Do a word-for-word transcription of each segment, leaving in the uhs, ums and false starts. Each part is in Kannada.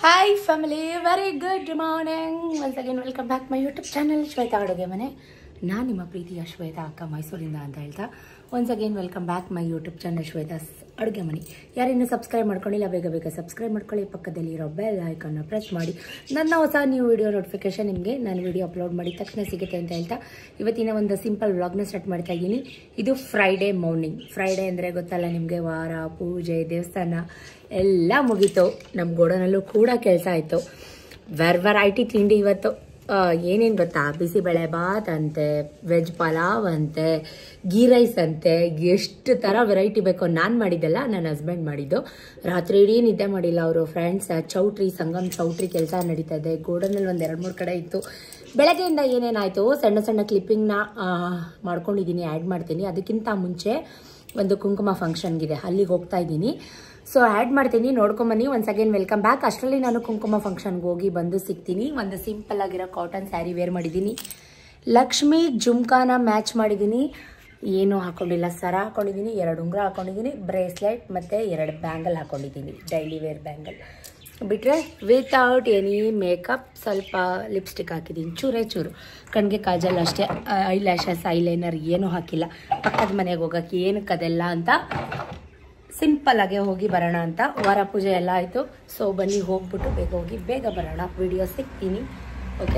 Hi family, very good morning. Once again welcome back my YouTube channel Shweta ಅಡುಗೆ ಮನೆ. ನಾನು ನಿಮ್ಮ ಪ್ರೀತಿಯ ಶ್ವೇತಾ ಅಕ್ಕ ಮೈಸೂರಿಂದ ಅಂತ ಹೇಳ್ತಾ once again welcome back my YouTube channel Shweta ಅಡುಗೆ ಮನೆ. ಯಾರಿನ್ನೂ ಸಬ್ಸ್ಕ್ರೈಬ್ ಮಾಡ್ಕೊಳ್ಳಿಲ್ಲ ಬೇಗ ಬೇಗ ಸಬ್ಸ್ಕ್ರೈಬ್ ಮಾಡ್ಕೊಳ್ಳಿ, ಪಕ್ಕದಲ್ಲಿ ಇರೋ ಬೆಲ್ ಐಕಾನ್ನ ಪ್ರೆಸ್ ಮಾಡಿ ನನ್ನ ಹೊಸ ನ್ಯೂ ವಿಡಿಯೋ ನೋಟಿಫಿಕೇಶನ್ ನಿಮಗೆ ನಾನು ವಿಡಿಯೋ ಅಪ್ಲೋಡ್ ಮಾಡಿ ತಕ್ಷಣ ಸಿಗುತ್ತೆ ಅಂತ ಹೇಳ್ತಾ ಇವತ್ತಿನ ಒಂದು ಸಿಂಪಲ್ ವ್ಲಾಗ್ನ ಸ್ಟಾರ್ಟ್ ಮಾಡ್ತಾ ಇದ್ದೀನಿ. ಇದು ಫ್ರೈಡೇ ಮಾರ್ನಿಂಗ್. ಫ್ರೈಡೇ ಅಂದರೆ ಗೊತ್ತಲ್ಲ ನಿಮಗೆ, ವಾರ ಪೂಜೆ ದೇವಸ್ಥಾನ ಎಲ್ಲ ಮುಗೀತು. ನಮ್ಮ ಗೋಡನಲ್ಲೂ ಕೂಡ ಕೆಲಸ ಆಯಿತು. ವೆರ್ ವೆರೈಟಿ ತಿಂಡಿ ಇವತ್ತು. ಏನೇನು ಗೊತ್ತಾ, ಬಿಸಿಬೇಳೆ ಬಾತ್ ಅಂತೆ, ವೆಜ್ ಪಲಾವ್ ಅಂತೆ, ಗೀ ರೈಸ್ ಅಂತೆ, ಎಷ್ಟು ಥರ ವೆರೈಟಿ ಬೇಕೋ. ನಾನು ಮಾಡಿದ್ದಲ್ಲ, ನನ್ನ ಹಸ್ಬೆಂಡ್ ಮಾಡಿದ್ದು. ರಾತ್ರಿ ಇಡೀ ನಿದ್ದೆ ಮಾಡಿಲ್ಲ ಅವರು. ಫ್ರೆಂಡ್ಸ್ ಚೌಟ್ರಿ ಸಂಗಮ್ ಚೌಟ್ರಿ ಕೆಲಸ ನಡೀತಾ ಇದೆ. ಗೋಡನಲ್ಲಿ ಒಂದು ಎರಡು ಮೂರು ಕಡೆ ಇತ್ತು. ಬೆಳಗ್ಗೆಯಿಂದ ಏನೇನಾಯಿತು ಸಣ್ಣ ಸಣ್ಣ ಕ್ಲಿಪ್ಪಿಂಗ್ನ ಮಾಡ್ಕೊಂಡಿದ್ದೀನಿ, ಆ್ಯಡ್ ಮಾಡ್ತೀನಿ. ಅದಕ್ಕಿಂತ ಮುಂಚೆ ಒಂದು ಕುಂಕುಮ ಫಂಕ್ಷನ್ಗಿದೆ, ಅಲ್ಲಿಗೆ ಹೋಗ್ತಾ ಇದ್ದೀನಿ. ಸೊ ಆ್ಯಡ್ ಮಾಡ್ತೀನಿ, ನೋಡ್ಕೊಂಬನ್ನಿ. Once again welcome back. ಅಷ್ಟರಲ್ಲಿ ನಾನು ಕುಂಕುಮ ಫಂಕ್ಷನ್ಗೆ ಹೋಗಿ ಬಂದು ಸಿಗ್ತೀನಿ. ಒಂದು ಸಿಂಪಲ್ ಆಗಿರೋ ಕಾಟನ್ ಸ್ಯಾರಿ ವೇರ್ ಮಾಡಿದ್ದೀನಿ. ಲಕ್ಷ್ಮಿ ಜುಮ್ಕಾನ ಮ್ಯಾಚ್ ಮಾಡಿದ್ದೀನಿ. ಏನು ಹಾಕೊಂಡಿಲ್ಲ, ಸರ ಹಾಕೊಂಡಿದ್ದೀನಿ, ಎರಡು ಉಂಗುರ ಹಾಕೊಂಡಿದ್ದೀನಿ, ಬ್ರೇಸ್ಲೆಟ್ ಮತ್ತು ಎರಡು ಬ್ಯಾಂಗಲ್ ಹಾಕೊಂಡಿದ್ದೀನಿ, ಡೈಲಿ ವೇರ್ ಬ್ಯಾಂಗಲ್ ಬಿಟ್ಟರೆ ವಿತೌಟ್ ಎನಿ ಮೇಕಪ್. ಸ್ವಲ್ಪ ಲಿಪ್ಸ್ಟಿಕ್ ಹಾಕಿದ್ದೀನಿ, ಚೂರೇ ಚೂರು. ಕಣ್ಣಿಗೆ ಕಾಜಲ್ ಅಷ್ಟೇ, ಐ ಲ್ಯಾಶಸ್ ಐಲೈನರ್ ಏನೂ ಹಾಕಿಲ್ಲ. ಪಕ್ಕದ ಮನೆಗೆ ಹೋಗೋಕ್ಕೆ ಏನಕ್ಕೆ ಅದೆಲ್ಲ ಅಂತ ಸಿಂಪಲ್ ಆಗಿ ಹೋಗಿ ಬರೋಣ ಅಂತ. ವಾರ ಪೂಜೆ ಎಲ್ಲ ಆಯಿತು. ಸೊ ಬನ್ನಿ ಹೋಗ್ಬಿಟ್ಟು ಬೇಗ ಹೋಗಿ ಬೇಗ ಬರೋಣ. ವಿಡಿಯೋ ಸಿಗ್ತೀನಿ. ಓಕೆ,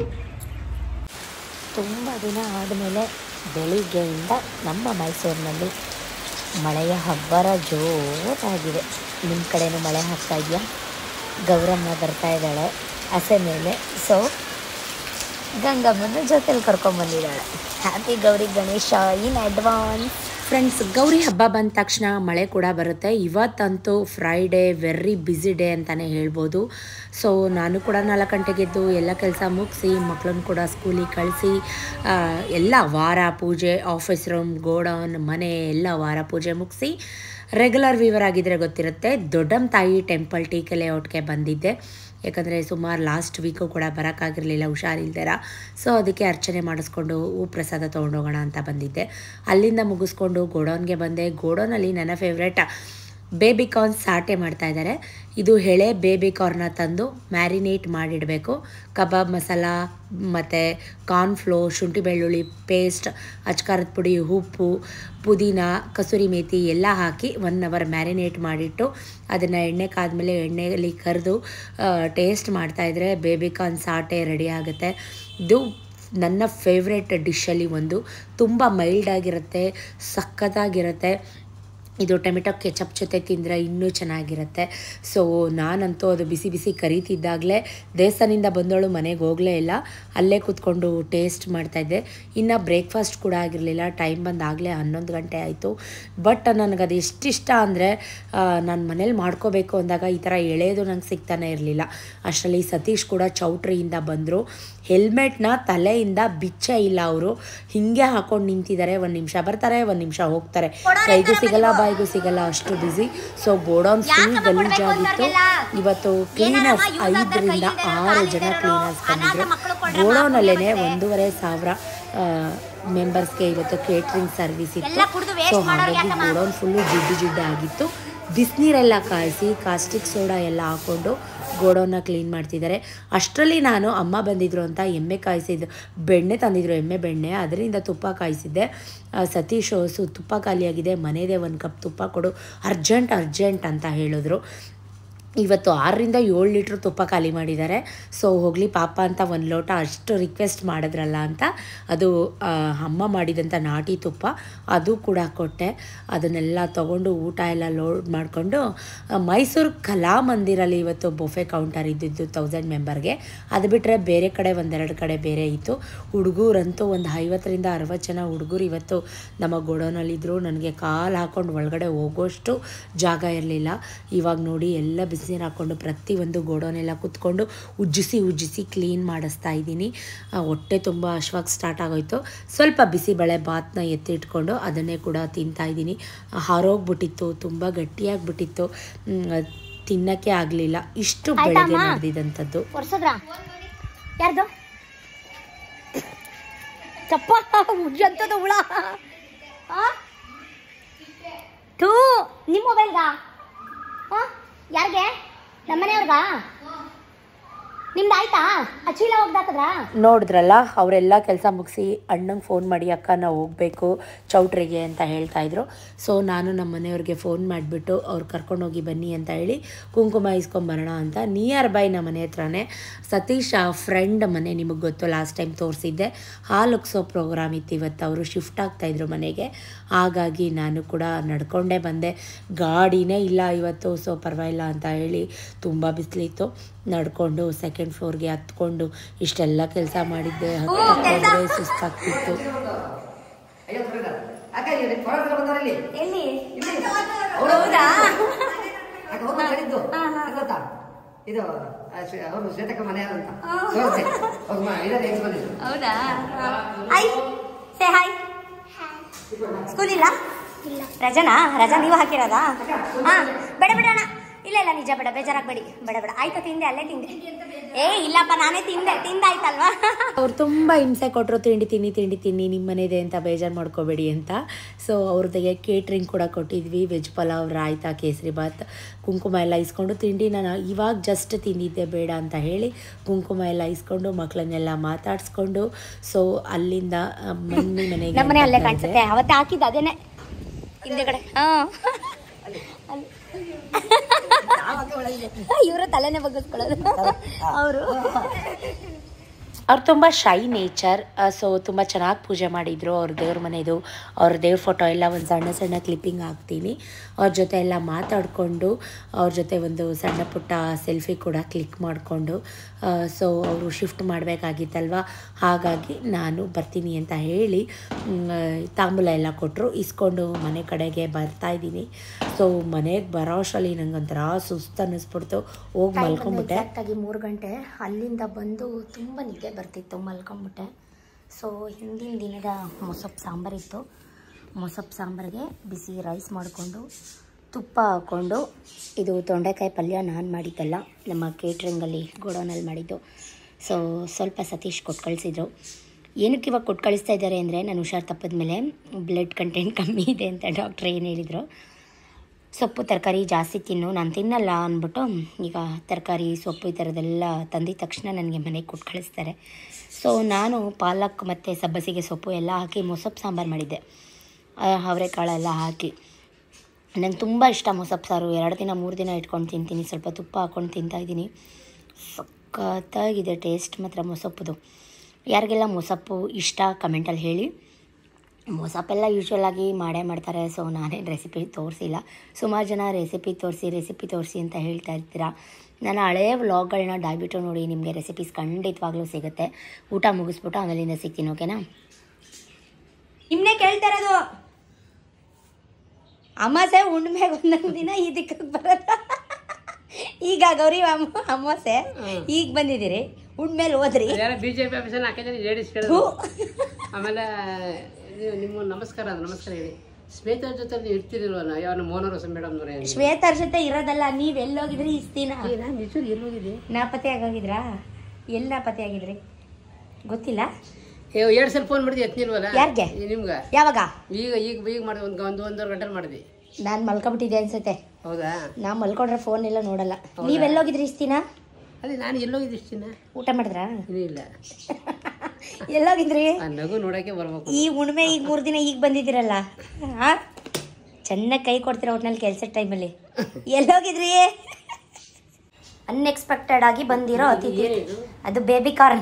ತುಂಬ ದಿನ ಆದಮೇಲೆ ಬೆಳಿಗ್ಗೆಯಿಂದ ನಮ್ಮ ಮೈಸೂರಿನಲ್ಲಿ ಮಳೆಯ ಹಬ್ಬರ ಜೋರಾಗಿದೆ. ನಿಮ್ಮ ಕಡೆಯೂ ಮಳೆ ಆಗ್ತಾ ಇದೆಯಾ? ಗೌರಮ್ಮ ಬರ್ತಾ ಇದ್ದಾಳೆ ಹಸೆ ಮೇಲೆ. ಸೊ ಗಂಗಮ್ಮನ ಜೊತೆಲಿ ಕರ್ಕೊಂಡ್ಬಂದಿದ್ದಾಳೆ. Happy Gauri Ganesha in advance. Friends, Gauri ಹಬ್ಬ ಬಂದ ತಕ್ಷಣ ಮಳೆ ಕೂಡ ಬರುತ್ತೆ. ಇವತ್ತಂತೂ ಫ್ರೈಡೇ, ವೆರಿ ಬ್ಯುಸಿ ಡೇ ಅಂತಲೇ ಹೇಳ್ಬೋದು. ಸೊ ನಾನು ಕೂಡ ನಾಲ್ಕು ಗಂಟೆಗೆ ಎದ್ದು ಎಲ್ಲ ಕೆಲಸ ಮುಗಿಸಿ ಮಕ್ಕಳನ್ನು ಕೂಡ ಸ್ಕೂಲಿಗೆ ಕಳಿಸಿ ಎಲ್ಲ ವಾರ ಪೂಜೆ, ಆಫೀಸ್ ರೂಮ್, ಗೋಡೌನ್, ಮನೆ ಎಲ್ಲ ವಾರ ಪೂಜೆ ಮುಗಿಸಿ ರೆಗ್ಯುಲರ್ ವೀವರ್ ಆಗಿದ್ದರೆ ಗೊತ್ತಿರುತ್ತೆ, ದೊಡ್ಡಮ್ಮ ತಾಯಿ ಟೆಂಪಲ್ ಟಿ ಕೆ ಲೇಔಟ್ಗೆ ಬಂದಿದ್ದೆ. ಯಾಕಂದರೆ ಸುಮಾರು ಲಾಸ್ಟ್ ವೀಕು ಕೂಡ ಬರೋಕ್ಕಾಗಿರಲಿಲ್ಲ, ಹುಷಾರಿಲ್ದಿರ. ಸೊ ಅದಕ್ಕೆ ಅರ್ಚನೆ ಮಾಡಿಸ್ಕೊಂಡು ಹೂ ಪ್ರಸಾದ ತೊಗೊಂಡೋಗೋಣ ಅಂತ ಬಂದಿದ್ದೆ. ಅಲ್ಲಿಂದ ಮುಗಿಸ್ಕೊಂಡು ಗೋಡೌನ್ಗೆ ಬಂದೆ. ಗೋಡೌನಲ್ಲಿ ನನ್ನ ಫೇವ್ರೆಟ್ ಬೇಬಿ ಕಾರ್ನ್ ಸಾಟೆ ಮಾಡ್ತಾಯಿದ್ದಾರೆ. ಇದು ಎಳೆ ಬೇಬಿ ಕಾರ್ನ ತಂದು ಮ್ಯಾರಿನೇಟ್ ಮಾಡಿಡಬೇಕು. ಕಬಾಬ್ ಮಸಾಲ ಮತ್ತು ಕಾರ್ನ್ಫ್ಲೋ, ಶುಂಠಿ ಬೆಳ್ಳುಳ್ಳಿ ಪೇಸ್ಟ್, ಅಚ್ಕಾರದ ಪುಡಿ, ಉಪ್ಪು, ಪುದೀನ, ಕಸೂರಿ ಮೇಥಿ ಎಲ್ಲ ಹಾಕಿ ಒನ್ ಅವರ್ ಮ್ಯಾರಿನೇಟ್ ಮಾಡಿಟ್ಟು ಅದನ್ನು ಎಣ್ಣೆ ಕಾದ್ಮೇಲೆ ಎಣ್ಣೆಯಲ್ಲಿ ಕರೆದು ಟೇಸ್ಟ್ ಮಾಡ್ತಾಯಿದ್ರೆ ಬೇಬಿ ಕಾರ್ನ್ ಸಾಟೆ ರೆಡಿ ಆಗುತ್ತೆ. ಇದು ನನ್ನ ಫೇವ್ರೆಟ್ ಡಿಶಲ್ಲಿ ಒಂದು. ತುಂಬ ಮೈಲ್ಡಾಗಿರುತ್ತೆ, ಸಖತ್ತಾಗಿರುತ್ತೆ. ಇದು ಟೊಮೆಟೊ ಕೆಚಪ್ ಜೊತೆ ತಿಂದರೆ ಇನ್ನೂ ಚೆನ್ನಾಗಿರುತ್ತೆ. ಸೊ ನಾನಂತೂ ಅದು ಬಿಸಿ ಬಿಸಿ ಕರೀತಿದ್ದಾಗಲೇ ದೇವಸ್ಥಾನದಿಂದ ಬಂದವಳು ಮನೆಗೆ ಹೋಗಲೇ ಇಲ್ಲ, ಅಲ್ಲೇ ಕೂತ್ಕೊಂಡು ಟೇಸ್ಟ್ ಮಾಡ್ತಾಯಿದ್ದೆ. ಇನ್ನು ಬ್ರೇಕ್ಫಾಸ್ಟ್ ಕೂಡ ಆಗಿರಲಿಲ್ಲ. ಟೈಮ್ ಬಂದಾಗಲೇ ಹನ್ನೊಂದು ಗಂಟೆ ಆಯಿತು. ಬಟ್ ನನಗದು ಎಷ್ಟಿಷ್ಟ ಅಂದರೆ, ನಾನು ಮನೇಲಿ ಮಾಡ್ಕೋಬೇಕು ಅಂದಾಗ ಈ ಥರ ಎಳೆಯೋದು ನಂಗೆ ಸಿಗ್ತಾನೆ ಇರಲಿಲ್ಲ. ಅಷ್ಟರಲ್ಲಿ ಸತೀಶ್ ಕೂಡ ಚೌಟ್ರಿಯಿಂದ ಬಂದರು. ಹೆಲ್ಮೆಟ್ನ ತಲೆಯಿಂದ ಬಿಚ್ಚೇ ಇಲ್ಲ ಅವರು, ಹೀಗೆ ಹಾಕೊಂಡು ನಿಂತಿದ್ದಾರೆ. ಒಂದು ನಿಮಿಷ ಬರ್ತಾರೆ, ಒಂದು ನಿಮಿಷ ಹೋಗ್ತಾರೆ, ಕೈಗೂ ಸಿಗಲ್ಲ ಬಾಯಿಗೂ ಸಿಗಲ್ಲ, ಅಷ್ಟು ಬ್ಯುಸಿ. ಸೊ ಗೋಡೌನ್ ಫುಲ್ ಗಲೀಜಾಗಿತ್ತು. ಇವತ್ತು ಕ್ಲೀನರ್ಸ್ ಐದರಿಂದ ಆರು ಜನ ಕ್ಲೀನರ್ಸ್ ಬಂದಿದ್ರು. ಗೋಡೌನಲ್ಲೇ ಒಂದೂವರೆ ಸಾವಿರ ಮೆಂಬರ್ಸ್ಗೆ ಇವತ್ತು ಕೇಟ್ರಿಂಗ್ ಸರ್ವಿಸ್ ಇತ್ತು. ಸೊ ಹಾಗಾಗಿ ಗೋಡೌನ್ ಫುಲ್ಲು ಜಿಡ್ಡು ಜಿಡ್ಡು ಆಗಿತ್ತು. ಬಿಸಿನೀರೆಲ್ಲ ಕಾಯಿಸಿ ಕಾಸ್ಟಿಕ್ ಸೋಡಾ ಎಲ್ಲ ಹಾಕ್ಕೊಂಡು ಗೋಡೌನ್ನ ಕ್ಲೀನ್ ಮಾಡ್ತಿದ್ದಾರೆ. ಅಷ್ಟರಲ್ಲಿ ನಾನು ಅಮ್ಮ ಬಂದಿದ್ರು ಅಂತ ಎಮ್ಮೆ ಕಾಯಿಸಿದ್ದು ಬೆಣ್ಣೆ ತಂದಿದ್ರು, ಎಮ್ಮೆ ಬೆಣ್ಣೆ, ಅದರಿಂದ ತುಪ್ಪ ಕಾಯಿಸಿದ್ದೆ. ಸತೀಶ್ ಸು ತುಪ್ಪ ಖಾಲಿಯಾಗಿದೆ, ಮನೆಯದೇ ಒಂದು ಕಪ್ ತುಪ್ಪ ಕೊಡು, ಅರ್ಜೆಂಟ್ ಅರ್ಜೆಂಟ್ ಅಂತ ಹೇಳಿದ್ರು. ಇವತ್ತು ಆರರಿಂದ ಏಳು ಲೀಟ್ರ್ ತುಪ್ಪ ಖಾಲಿ ಮಾಡಿದ್ದಾರೆ. ಸೊ ಹೋಗಲಿ ಪಾಪ ಅಂತ ಒಂದು ಲೋಟ ಅಷ್ಟು ರಿಕ್ವೆಸ್ಟ್ ಮಾಡಿದ್ರಲ್ಲ ಅಂತ ಅದು ಅಮ್ಮ ಮಾಡಿದಂಥ ನಾಟಿ ತುಪ್ಪ ಅದು ಕೂಡ ಕೊಟ್ಟೆ. ಅದನ್ನೆಲ್ಲ ತೊಗೊಂಡು ಊಟ ಎಲ್ಲ ಲೋಡ್ ಮಾಡಿಕೊಂಡು ಮೈಸೂರು ಕಲಾಮಂದಿರಲ್ಲಿ ಇವತ್ತು ಬೊಫೆ ಕೌಂಟರ್ ಇದ್ದಿದ್ದು ತೌಸಂಡ್ ಮೆಂಬರ್ಗೆ. ಅದು ಬಿಟ್ಟರೆ ಬೇರೆ ಕಡೆ ಒಂದೆರಡು ಕಡೆ ಬೇರೆ ಇತ್ತು. ಹುಡುಗರಂತೂ ಒಂದು ಐವತ್ತರಿಂದ ಅರವತ್ತು ಜನ ಹುಡುಗರು ಇವತ್ತು ನಮ್ಮ ಗೋಡೌನಲ್ಲಿದ್ದರು. ನನಗೆ ಕಾಲು ಹಾಕ್ಕೊಂಡು ಒಳಗಡೆ ಹೋಗೋಷ್ಟು ಜಾಗ ಇರಲಿಲ್ಲ. ಇವಾಗ ನೋಡಿ ಎಲ್ಲ ಬಿಸಿ ನೀರು ಹಾಕ್ಕೊಂಡು ಪ್ರತಿಯೊಂದು ಗೋಡೌನೆಲ್ಲ ಕೂತ್ಕೊಂಡು ಉಜ್ಜಿಸಿ ಉಜ್ಜಿಸಿ ಕ್ಲೀನ್ ಮಾಡಿಸ್ತಾ ಇದ್ದೀನಿ. ಹೊಟ್ಟೆ ತುಂಬ ಹಶ್ವಾಗಿ ಸ್ಟಾರ್ಟ್ ಆಗೋಯ್ತು. ಸ್ವಲ್ಪ ಬಿಸಿಬೇಳೆ ಬಾತ್ನ ಎತ್ತಿಟ್ಕೊಂಡು ಅದನ್ನೇ ಕೂಡ ತಿಂತಾ ಇದ್ದೀನಿ. ಹಾರೋಗ್ಬಿಟ್ಟಿತ್ತು, ತುಂಬ ಗಟ್ಟಿಯಾಗಿಬಿಟ್ಟಿತ್ತು, ತಿನ್ನೋಕ್ಕೆ ಆಗಲಿಲ್ಲ. ಇಷ್ಟು ಬೆಳಗ್ಗೆ ನಡೆದಿದ್ದಂಥದ್ದು. ಯಾರ್ದು ಚಪ್ಪ ಉಜ್ಜಂತದ ಹುಳ ಥೂ ನಿಮ್ಮ ಮೊಬೈಲ್ಗ ಯಾರಿಗೆ ನಮ್ಮನೆಯವ್ರಿಗ ನಿಮ್ದು ಆಯ್ತಾ ಆ ಚೀಲ ಒಗ್ದಾಕದ್ರಾ? ನೋಡಿದ್ರಲ್ಲ, ಅವರೆಲ್ಲ ಕೆಲಸ ಮುಗಿಸಿ ಅಣ್ಣಂಗೆ ಫೋನ್ ಮಾಡಿ ಅಕ್ಕ ನಾವು ಹೋಗಬೇಕು ಚೌಟ್ರಿಗೆ ಅಂತ ಹೇಳ್ತಾಯಿದ್ರು. ಸೊ ನಾನು ನಮ್ಮ ಮನೆಯವ್ರಿಗೆ ಫೋನ್ ಮಾಡಿಬಿಟ್ಟು ಅವ್ರು ಕರ್ಕೊಂಡೋಗಿ ಬನ್ನಿ ಅಂತ ಹೇಳಿ ಕುಂಕುಮ ಇಸ್ಕೊಂಬರೋಣ ಅಂತ. ನಿಯರ್ ಬೈ ನಮ್ಮ ಮನೆ ಹತ್ರನೇ ಸತೀಶ್ ಫ್ರೆಂಡ್ ಮನೆ, ನಿಮಗೆ ಗೊತ್ತು ಲಾಸ್ಟ್ ಟೈಮ್ ತೋರಿಸಿದ್ದೆ. ಹಾಲು ಉಗ್ಸೋ ಪ್ರೋಗ್ರಾಮ್ ಇತ್ತು ಇವತ್ತು, ಅವರು ಶಿಫ್ಟ್ ಆಗ್ತಾಯಿದ್ರು ಮನೆಗೆ. ಹಾಗಾಗಿ ನಾನು ಕೂಡ ನಡ್ಕೊಂಡೇ ಬಂದೆ. ಗಾಡಿನೇ ಇಲ್ಲ ಇವತ್ತು, ಸೊ ಪರವಾಗಿಲ್ಲ ಅಂತ ಹೇಳಿ ತುಂಬ ಬಿಸಿಲಿತ್ತು. ನಡ್ಕೊಂಡು ಸೆಕೆಂಡ್ ಫ್ಲೋರ್ಗೆ ಹತ್ಕೊಂಡು ಇಷ್ಟೆಲ್ಲ ಕೆಲಸ ಮಾಡಿದ್ದೆ. ಹತ್ತಿದ್ರೆ ಸುಸ್ತಾಗ್ತಿತ್ತು. ಸ್ಕೂಲ್ ಇಲ್ಲ? ರಜನಾ? ರಜಾ ನೀವು ಹಾಕಿರೋದಾ? ಹಾ, ಬೇಡ ಬೇಡ ಅಣ್ಣ, ಇಲ್ಲ ಇಲ್ಲ ನಿಜ ಬೇಡ, ಬೇಜಾರಾಗಬೇಡಿ, ಬೇಡ ಬೇಡ. ಆಯ್ತು, ತಿಂದೆ, ಅಲ್ಲೇ ತಿಂದೆ. ಏ ಇಲ್ಲಪ್ಪ, ನಾನೇ ತಿಂದೆ, ತಿಂದಾಯ್ತಲ್ವಾ? ಅವ್ರು ತುಂಬ ಹಿಂಸೆ ಕೊಟ್ಟರು, ತಿಂಡಿ ತಿನ್ನಿ ತಿಂಡಿ ತಿನ್ನಿ ನಿಮ್ಮ ಮನೆದೆ ಅಂತ ಬೇಜಾರು ಮಾಡ್ಕೋಬೇಡಿ ಅಂತ. ಸೊ ಅವ್ರದ್ದಿಗೆ ಕೇಟ್ರಿಂಗ್ ಕೂಡ ಕೊಟ್ಟಿದ್ವಿ. ವೆಜ್ ಪಲಾವ್, ರಾಯ್ತಾ, ಕೇಸರಿ ಬಾತ್, ಕುಂಕುಮ ಎಲ್ಲ ಇಸ್ಕೊಂಡು. ತಿಂಡಿ ನಾನು ಇವಾಗ ಜಸ್ಟ್ ತಿಂದಿದ್ದೆ ಬೇಡ ಅಂತ ಹೇಳಿ ಕುಂಕುಮ ಎಲ್ಲ ಇಸ್ಕೊಂಡು ಮಕ್ಕಳನ್ನೆಲ್ಲ ಮಾತಾಡಿಸ್ಕೊಂಡು ಸೊ ಅಲ್ಲಿಂದ ಮಮ್ಮಿ ಮನೆಗೆ ನಮ್ಮನೆ ಅಲ್ಲೇ ಕಾಣಿಸುತ್ತೆ, ಅವತ್ತೆ ಹಾಕಿದ್ದು ಅದೇನೆ ಹಿಂದೆಗಡೆ. ಹಾಂ, ಇವರು ತಲೆನೇ ಬಗ್ಗಿಸ್ಕೊಳ್ಳೋದು ಅವರು. ಅವ್ರು ತುಂಬ ಶೈ ನೇಚರ್. ಸೊ ತುಂಬ ಚೆನ್ನಾಗಿ ಪೂಜೆ ಮಾಡಿದರು. ಅವ್ರ ದೇವ್ರ ಮನೆಯದು, ಅವ್ರ ದೇವ್ರ ಫೋಟೋ ಎಲ್ಲ ಒಂದು ಸಣ್ಣ ಸಣ್ಣ ಕ್ಲಿಪ್ಪಿಂಗ್ ಹಾಕ್ತೀನಿ. ಅವ್ರ ಜೊತೆ ಎಲ್ಲ ಮಾತಾಡಿಕೊಂಡು ಅವ್ರ ಜೊತೆ ಒಂದು ಸಣ್ಣ ಪುಟ್ಟ ಸೆಲ್ಫಿ ಕೂಡ ಕ್ಲಿಕ್ ಮಾಡಿಕೊಂಡು ಸೊ ಅವರು ಶಿಫ್ಟ್ ಮಾಡಬೇಕಾಗಿತ್ತಲ್ವ, ಹಾಗಾಗಿ ನಾನು ಬರ್ತೀನಿ ಅಂತ ಹೇಳಿ ತಾಂಬೂಲ ಎಲ್ಲ ಕೊಟ್ಟರು. ಇಸ್ಕೊಂಡು ಮನೆ ಕಡೆಗೆ ಬರ್ತಾಯಿದ್ದೀನಿ. ಸೊ ಮನೆಗೆ ಬರೋ ಅಷ್ಟರಲ್ಲಿ ನಂಗೆ ಒಂಥರ ಸುಸ್ತು ಅನ್ನಿಸ್ಬಿಡ್ತು. ಹೋಗಿ ಮಲ್ಕೊಂಬಿಟ್ಟೆ. ಕರೆಕ್ಟಾಗಿ ಮೂರು ಗಂಟೆ. ಅಲ್ಲಿಂದ ಬಂದು ತುಂಬ ನಿದ್ದೆ ಬರ್ತಿತ್ತು, ಮಲ್ಕೊಂಬಿಟ್ಟೆ. ಸೊ ಹಿಂದಿನ ದಿನದ ಮೊಸಪ್ಪು ಸಾಂಬಾರಿತ್ತು. ಮೊಸಪ್ಪು ಸಾಂಬಾರಿಗೆ ಬಿಸಿ ರೈಸ್ ಮಾಡಿಕೊಂಡು ತುಪ್ಪ ಹಾಕ್ಕೊಂಡು, ಇದು ತೊಂಡೆಕಾಯಿ ಪಲ್ಯ ನಾನು ಮಾಡಿದ್ದಲ್ಲ, ನಮ್ಮ ಕೇಟ್ರಿಂಗಲ್ಲಿ ಗೋಡೌನಲ್ಲಿ ಮಾಡಿದ್ದು. ಸೊ ಸ್ವಲ್ಪ ಸತೀಶ್ ಕೊಟ್ಟು ಕಳಿಸಿದ್ರು. ಏನಕ್ಕೆ ಇವಾಗ ಕೊಟ್ಟು ಕಳಿಸ್ತಾ ಇದ್ದಾರೆ ಅಂದರೆ, ನಾನು ಹುಷಾರು ತಪ್ಪಿದ ಮೇಲೆ ಬ್ಲಡ್ ಕಂಟೆಂಟ್ ಕಮ್ಮಿ ಇದೆ ಅಂತ ಡಾಕ್ಟ್ರ್ ಏನು ಹೇಳಿದರು. ಸೊಪ್ಪು ತರಕಾರಿ ಜಾಸ್ತಿ ತಿನ್ನು, ನಾನು ತಿನ್ನಲ್ಲ ಅಂದ್ಬಿಟ್ಟು ಈಗ ತರಕಾರಿ ಸೊಪ್ಪು ಈ ಥರದ್ದೆಲ್ಲ ತಂದಿದ ತಕ್ಷಣ ನನಗೆ ಮನೆಗೆ ಕೊಟ್ಟು ಕಳಿಸ್ತಾರೆ. ಸೊ ನಾನು ಪಾಲಕ್ ಮತ್ತು ಸಬ್ಬಸಿಗೆ ಸೊಪ್ಪು ಎಲ್ಲ ಹಾಕಿ ಮೊಸಪ್ಪು ಸಾಂಬಾರು ಮಾಡಿದ್ದೆ, ಅವರೆಕಾಳೆಲ್ಲ ಹಾಕಿ. ನಂಗೆ ತುಂಬ ಇಷ್ಟ ಮೊಸಪ್ಪು ಸಾರು. ಎರಡು ದಿನ ಮೂರು ದಿನ ಇಟ್ಕೊಂಡು ತಿಂತೀನಿ, ಸ್ವಲ್ಪ ತುಪ್ಪ ಹಾಕ್ಕೊಂಡು ತಿಂತಾಯಿದ್ದೀನಿ. ಸಖತ್ತಾಗಿದೆ ಟೇಸ್ಟ್ ಮಾತ್ರ ಮೊಸಪ್ಪುದು. ಯಾರಿಗೆಲ್ಲ ಮೊಸಪ್ಪು ಇಷ್ಟ ಕಮೆಂಟಲ್ಲಿ ಹೇಳಿ. ಮೊಸಪ್ಪೆಲ್ಲ ಯೂಶ್ವಲಾಗಿ ಮಾಡೇ ಮಾಡ್ತಾರೆ, ಸೊ ನಾನೇನು ರೆಸಿಪಿ ತೋರಿಸಿಲ್ಲ. ಸುಮಾರು ಜನ ರೆಸಿಪಿ ತೋರಿಸಿ ರೆಸಿಪಿ ತೋರಿಸಿ ಅಂತ ಹೇಳ್ತಾ ಇರ್ತೀರಾ. ನಾನು ಹಳೆಯ ವ್ಲಾಗ್ಗಳನ್ನ ದಯವಿಟ್ಟು ನೋಡಿ, ನಿಮಗೆ ರೆಸಿಪೀಸ್ ಖಂಡಿತವಾಗ್ಲೂ ಸಿಗುತ್ತೆ. ಊಟ ಮುಗಿಸ್ಬಿಟ್ಟು ಆಮೇಲಿಂದ ಸಿಗ್ತೀನಿ, ಓಕೆನಾ? ನಿಮ್ಮನ್ನೇ ಕೇಳ್ತಾ ಇರೋದು. ಅಮಾಸೆ ಹುಣ್ಣಿಮೆಗೆ ಒಂದೊಂದು ದಿನ ಈ ದಿಕ್ಕಕ್ಕೆ ಬರೋದು. ಈಗ ಗೌರಿ ಅಮ್ಮ ಅಮಾಸೆ ಈಗ ಬಂದಿದ್ದೀರಿ, ಹುಣ್ಮೇಲೆ ಹೋದ್ರಿ. ಬಿಜೆಪಿ ಆಫೀಸಲ್ಲಿ ಹಾಕಿದ್ರೆ ಲೇಡೀಸ್ ಆಮೇಲೆ ನಿಮ್ಮ ನಮಸ್ಕಾರ ನಮಸ್ಕಾರ ಹೇಳಿ. ಶ್ವೇತರ ಜೊತೆ ನೀವು ಇರ್ತಿರಲ್ವ? ಯಾವ ಮೋಹನ ರೋಸ ಮೇಡಮ್ ಶ್ವೇತರ ಜೊತೆ ಇರೋದಲ್ಲ, ನೀವ್ ಎಲ್ಲೋಗಿದ್ರಿ ಇಷ್ಟ ದಿನ? ಎಲ್ಲೋಗಿದ್ರಿ? ನಾಪತ್ತೆ ಆಗೋಗಿದ್ರಾ? ಎಲ್ಲಿ ನಾಪತ್ತೆ ಆಗಿದ್ರಿ ಗೊತ್ತಿಲ್ಲ. ಎರಡು ಸಲ ಫೋನ್ ಮಾಡಿದ್ವಿ, ಎತ್ತಿಲ್ವಲ್ಲ? ಯಾರಿಗೆ? ನಿಮ್ಗೆ. ಯಾವಾಗ? ಈಗ ಈಗ ಈಗ ಮಾಡಿದ್ವಿ, ಒಂದು ಒಂದು ಒಂದೂವರೆ ಗಂಟೆ ಮಾಡಿದ್ವಿ. ನಾನು ಮಲ್ಕೊಂಬಿಟ್ಟಿದ್ದೆ ಅನ್ಸುತ್ತೆ. ಹೌದಾ? ನಾ ಮಲ್ಕೊಂಡ್ರೆ ಫೋನ್ ಎಲ್ಲ ನೋಡಲ್ಲ. ನೀವೆಲ್ಲೋಗಿದ್ರಿ ಇಷ್ಟ ದಿನ? ಅದೇ ನಾನು ಎಲ್ಲೋಗಿದ್ದೆ ಇಷ್ಟ ದಿನ. ಊಟ ಮಾಡಿದ್ರಾ? ಇಲ್ಲ. ಎಲ್ಲೋಗಿದ್ರಿ? ನಗು ನೋಡಕ್ಕೆ ಬರ್ಬೇಕು. ಈ ಹುಣ್ಣಿಮೆ ಈಗ ಮೂರು ದಿನ ಈಗ ಬಂದಿದ್ದೀರಲ್ಲ, ಹಾ ಚೆನ್ನಾಗಿ ಕೈ ಕೊಡ್ತೀರ ಒಟ್ನಲ್ಲಿ ಕೆಲಸದ ಟೈಮಲ್ಲಿ. ಎಲ್ಲೋಗಿದ್ರಿ? ಅನ್ಎಕ್ಸ್ಪೆಕ್ಟೆಡ್ ಆಗಿ ಬಂದಿರೋ ಅತಿಥಿ ಅದು ಬೇಬಿ ಕಾರ್ನ್.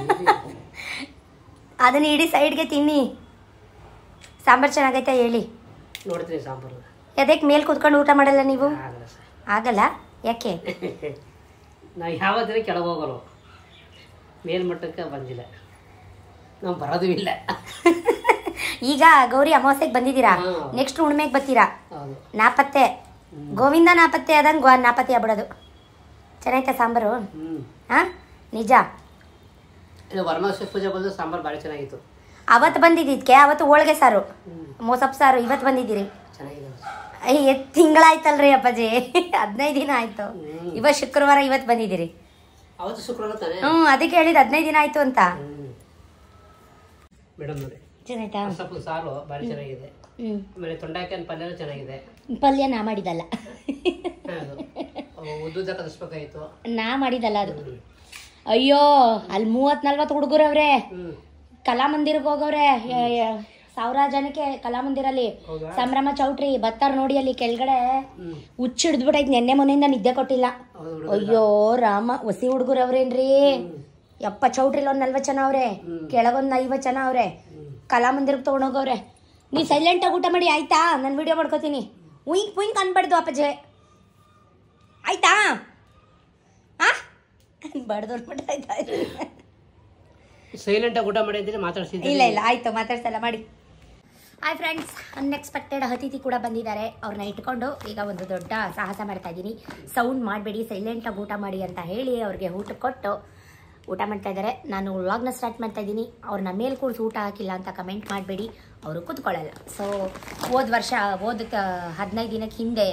ಅದನ್ನ ಇಡೀ ಸೈಡ್ಗೆ ತಿನ್ನಿ. ಸಾಂಬಾರು ಚೆನ್ನಾಗೈತೆ ಹೇಳಿ. ನೋಡ್ತೀನಿ ಸಾಂಬಾರು. ಅದಕ್ಕೆ ಮೇಲೆ ಕೂತ್ಕೊಂಡು ಊಟ ಮಾಡಲ್ಲ ನೀವು? ಆಗಲ್ಲ, ಯಾಕೆ? ನಾವು ಯಾವ ದಿನ ಕೆಳಗೆ ಹೋಗೋರು, ಮೇಲ್ಮಟ್ಟಕ್ಕೆ ಬಂದಿಲ್ಲ, ನಾವು ಬರೋದು ಇಲ್ಲ. ಈಗ ಗೌರಿ ಅಮಾವಾಸ್ಯೆಗೆ ಬಂದಿದ್ದೀರಾ, ನೆಕ್ಸ್ಟ್ ಹುಣ್ಣಿಮೆಗೆ ಬರ್ತೀರಾ. ನಾಪತ್ತೆ ಗೋವಿಂದ ನಾಪತ್ತೆ ಆದಂಗೆ ನಾಪತ್ತೆ ಆಗ್ಬಿಡೋದು. ಚೆನ್ನಾಯ್ತಾ ಸಾಂಬಾರು? ಹಾಂ ನಿಜ. ವರಮಹಾಲಕ್ಷ್ಮಿ ಪೂಜೆ ಬಂದು ಸಾಂಬಾರು ಭಾಳ ಚೆನ್ನಾಗಿತ್ತು. ಅವತ್ತು ಬಂದಿದ್ದಕ್ಕೆ ಅವತ್ತು ಹೋಳಿಗೆ ಸಾರು ಮೊಸಪ್ಪು ಸಾರು. ಇವತ್ತು ಬಂದಿದ್ದೀರಿ, ಅಯ್ಯ ತಿಂಗಳಾಯ್ತಲ್ರಿ ಅಪ್ಪಾಜಿ, ಹದಿನೈದು ದಿನ ಆಯ್ತು. ಇವತ್ತು ಶುಕ್ರವಾರ, ಇವತ್ತು ಬಂದಿದ್ದೀರಿ. ಹ್ಞೂ ಅದಕ್ಕೆ ಹೇಳಿದ್ದು ಹದಿನೈದು ದಿನ ಆಯ್ತು ಅಂತ. ಮೇಡಮ್ ನೋಡಿ ಚೆನ್ನಾಯ್ತಾ ಸೊಪ್ಪು ಸಾರು ಭಾರಿ ಚೆನ್ನಾಗಿದೆ. ಆಮೇಲೆ ತೊಂಡೆಕಾಯಿ ಪಲ್ಯ ಚೆನ್ನಾಗಿದೆ. ಪಲ್ಯ ನಾ ಮಾಡಿದಲ್ಲ, ಉದ್ದುದ್ದ ಕಲಿಸ್ಬೇಕಾಗಿತ್ತು. ನಾ ಮಾಡಿದಲ್ಲ ಅದು. ಅಯ್ಯೋ ಅಲ್ಲಿ ಮೂವತ್ ನಲ್ವತ್ತು ಹುಡುಗರವ್ರೆ ಹ್ಮ್ ಕಲಾಮಂದಿರಕ್ಕೆ ಹೋಗವ್ರೆ ಸಾವಿರ ಜನಕ್ಕೆ ಕಲಾಮಂದಿರಲ್ಲಿ ಸಂಭ್ರಮ ಚೌಟ್ರಿ ಬತ್ತಾರ ನೋಡಿ ಅಲ್ಲಿ ಕೆಳಗಡೆ ಹ್ಮ್ ಹುಚ್ಚು ಹಿಡಿದ್ಬಿಟ್ಟೈತಿ ನೆನ್ನೆ ಮೊನ್ನೆಯಿಂದ ನಿದ್ದೆ ಕೊಟ್ಟಿಲ್ಲ. ಹೌದು ಅಯ್ಯೋ ರಾಮ ಹೊಸಿ ಹುಡುಗರವ್ರೇನ್ರಿ ಯಪ್ಪ ಚೌಟ್ರಿಲಿ ಒಂದ್ ನಲ್ವತ್ ಜನ ಅವ್ರೆ ಕೆಳಗೊಂದ್ ಐವತ್ ಜನ ಅವ್ರೆ ಕಲಾಮಂದಿರಕ್ಕೆ ತಗೊಂಡೋಗವ್ರೆ. ನೀವ್ ಸೈಲೆಂಟ್ ಆಗಿ ಊಟ ಮಾಡಿ ಆಯ್ತಾ? ನಾನು ವಿಡಿಯೋ ಮಾಡ್ಕೋತೀನಿ. ಉಯಿಂಕ್ ಉಯಿಂಕ್ ಅನ್ಬಾರ್ದು ಅಪ್ಪಜೆ ಆಯ್ತಾ? ಆ ಬಡ್ದು ಆಯ್ತಾ? ಸೈಲೆಂಟ್ ಆಗಿ ಊಟ ಮಾಡಿ ಅಂತೀನಿ ಮಾತಾಡ್ಸಿದ್ದೆ. ಇಲ್ಲ ಇಲ್ಲ ಆಯ್ತು ಮಾತಾಡ್ಸಲ್ಲ ಮಾಡಿ. ಹಾಯ್ ಫ್ರೆಂಡ್ಸ್, ಅನ್ಎಕ್ಸ್ಪೆಕ್ಟೆಡ್ ಅತಿಥಿ ಕೂಡ ಬಂದಿದ್ದಾರೆ. ಅವ್ರನ್ನ ಇಟ್ಕೊಂಡು ಈಗ ಒಂದು ದೊಡ್ಡ ಸಾಹಸ ಮಾಡ್ತಾ ಇದ್ದೀನಿ. ಸೌಂಡ್ ಮಾಡಬೇಡಿ, ಸೈಲೆಂಟಾಗಿ ಊಟ ಮಾಡಿ ಅಂತ ಹೇಳಿ ಅವ್ರಿಗೆ ಊಟ ಕೊಟ್ಟು ಊಟ ಮಾಡ್ತಾ ಇದ್ದಾರೆ. ನಾನು ವ್ಲಾಗ್ನ ಸ್ಟಾರ್ಟ್ ಮಾಡ್ತಾ ಇದ್ದೀನಿ. ಅವ್ರನ್ನ ಮೇಲೆ ಕೂರಿಸಿ ಊಟ ಹಾಕಿಲ್ಲ ಅಂತ ಕಮೆಂಟ್ ಮಾಡಬೇಡಿ, ಅವರು ಕೂತ್ಕೊಳ್ಳಲ್ಲ. ಸೊ ಹೋದ ವರ್ಷ ಹೋದ ಹದಿನೈದು ದಿನಕ್ಕೆ ಹಿಂದೆ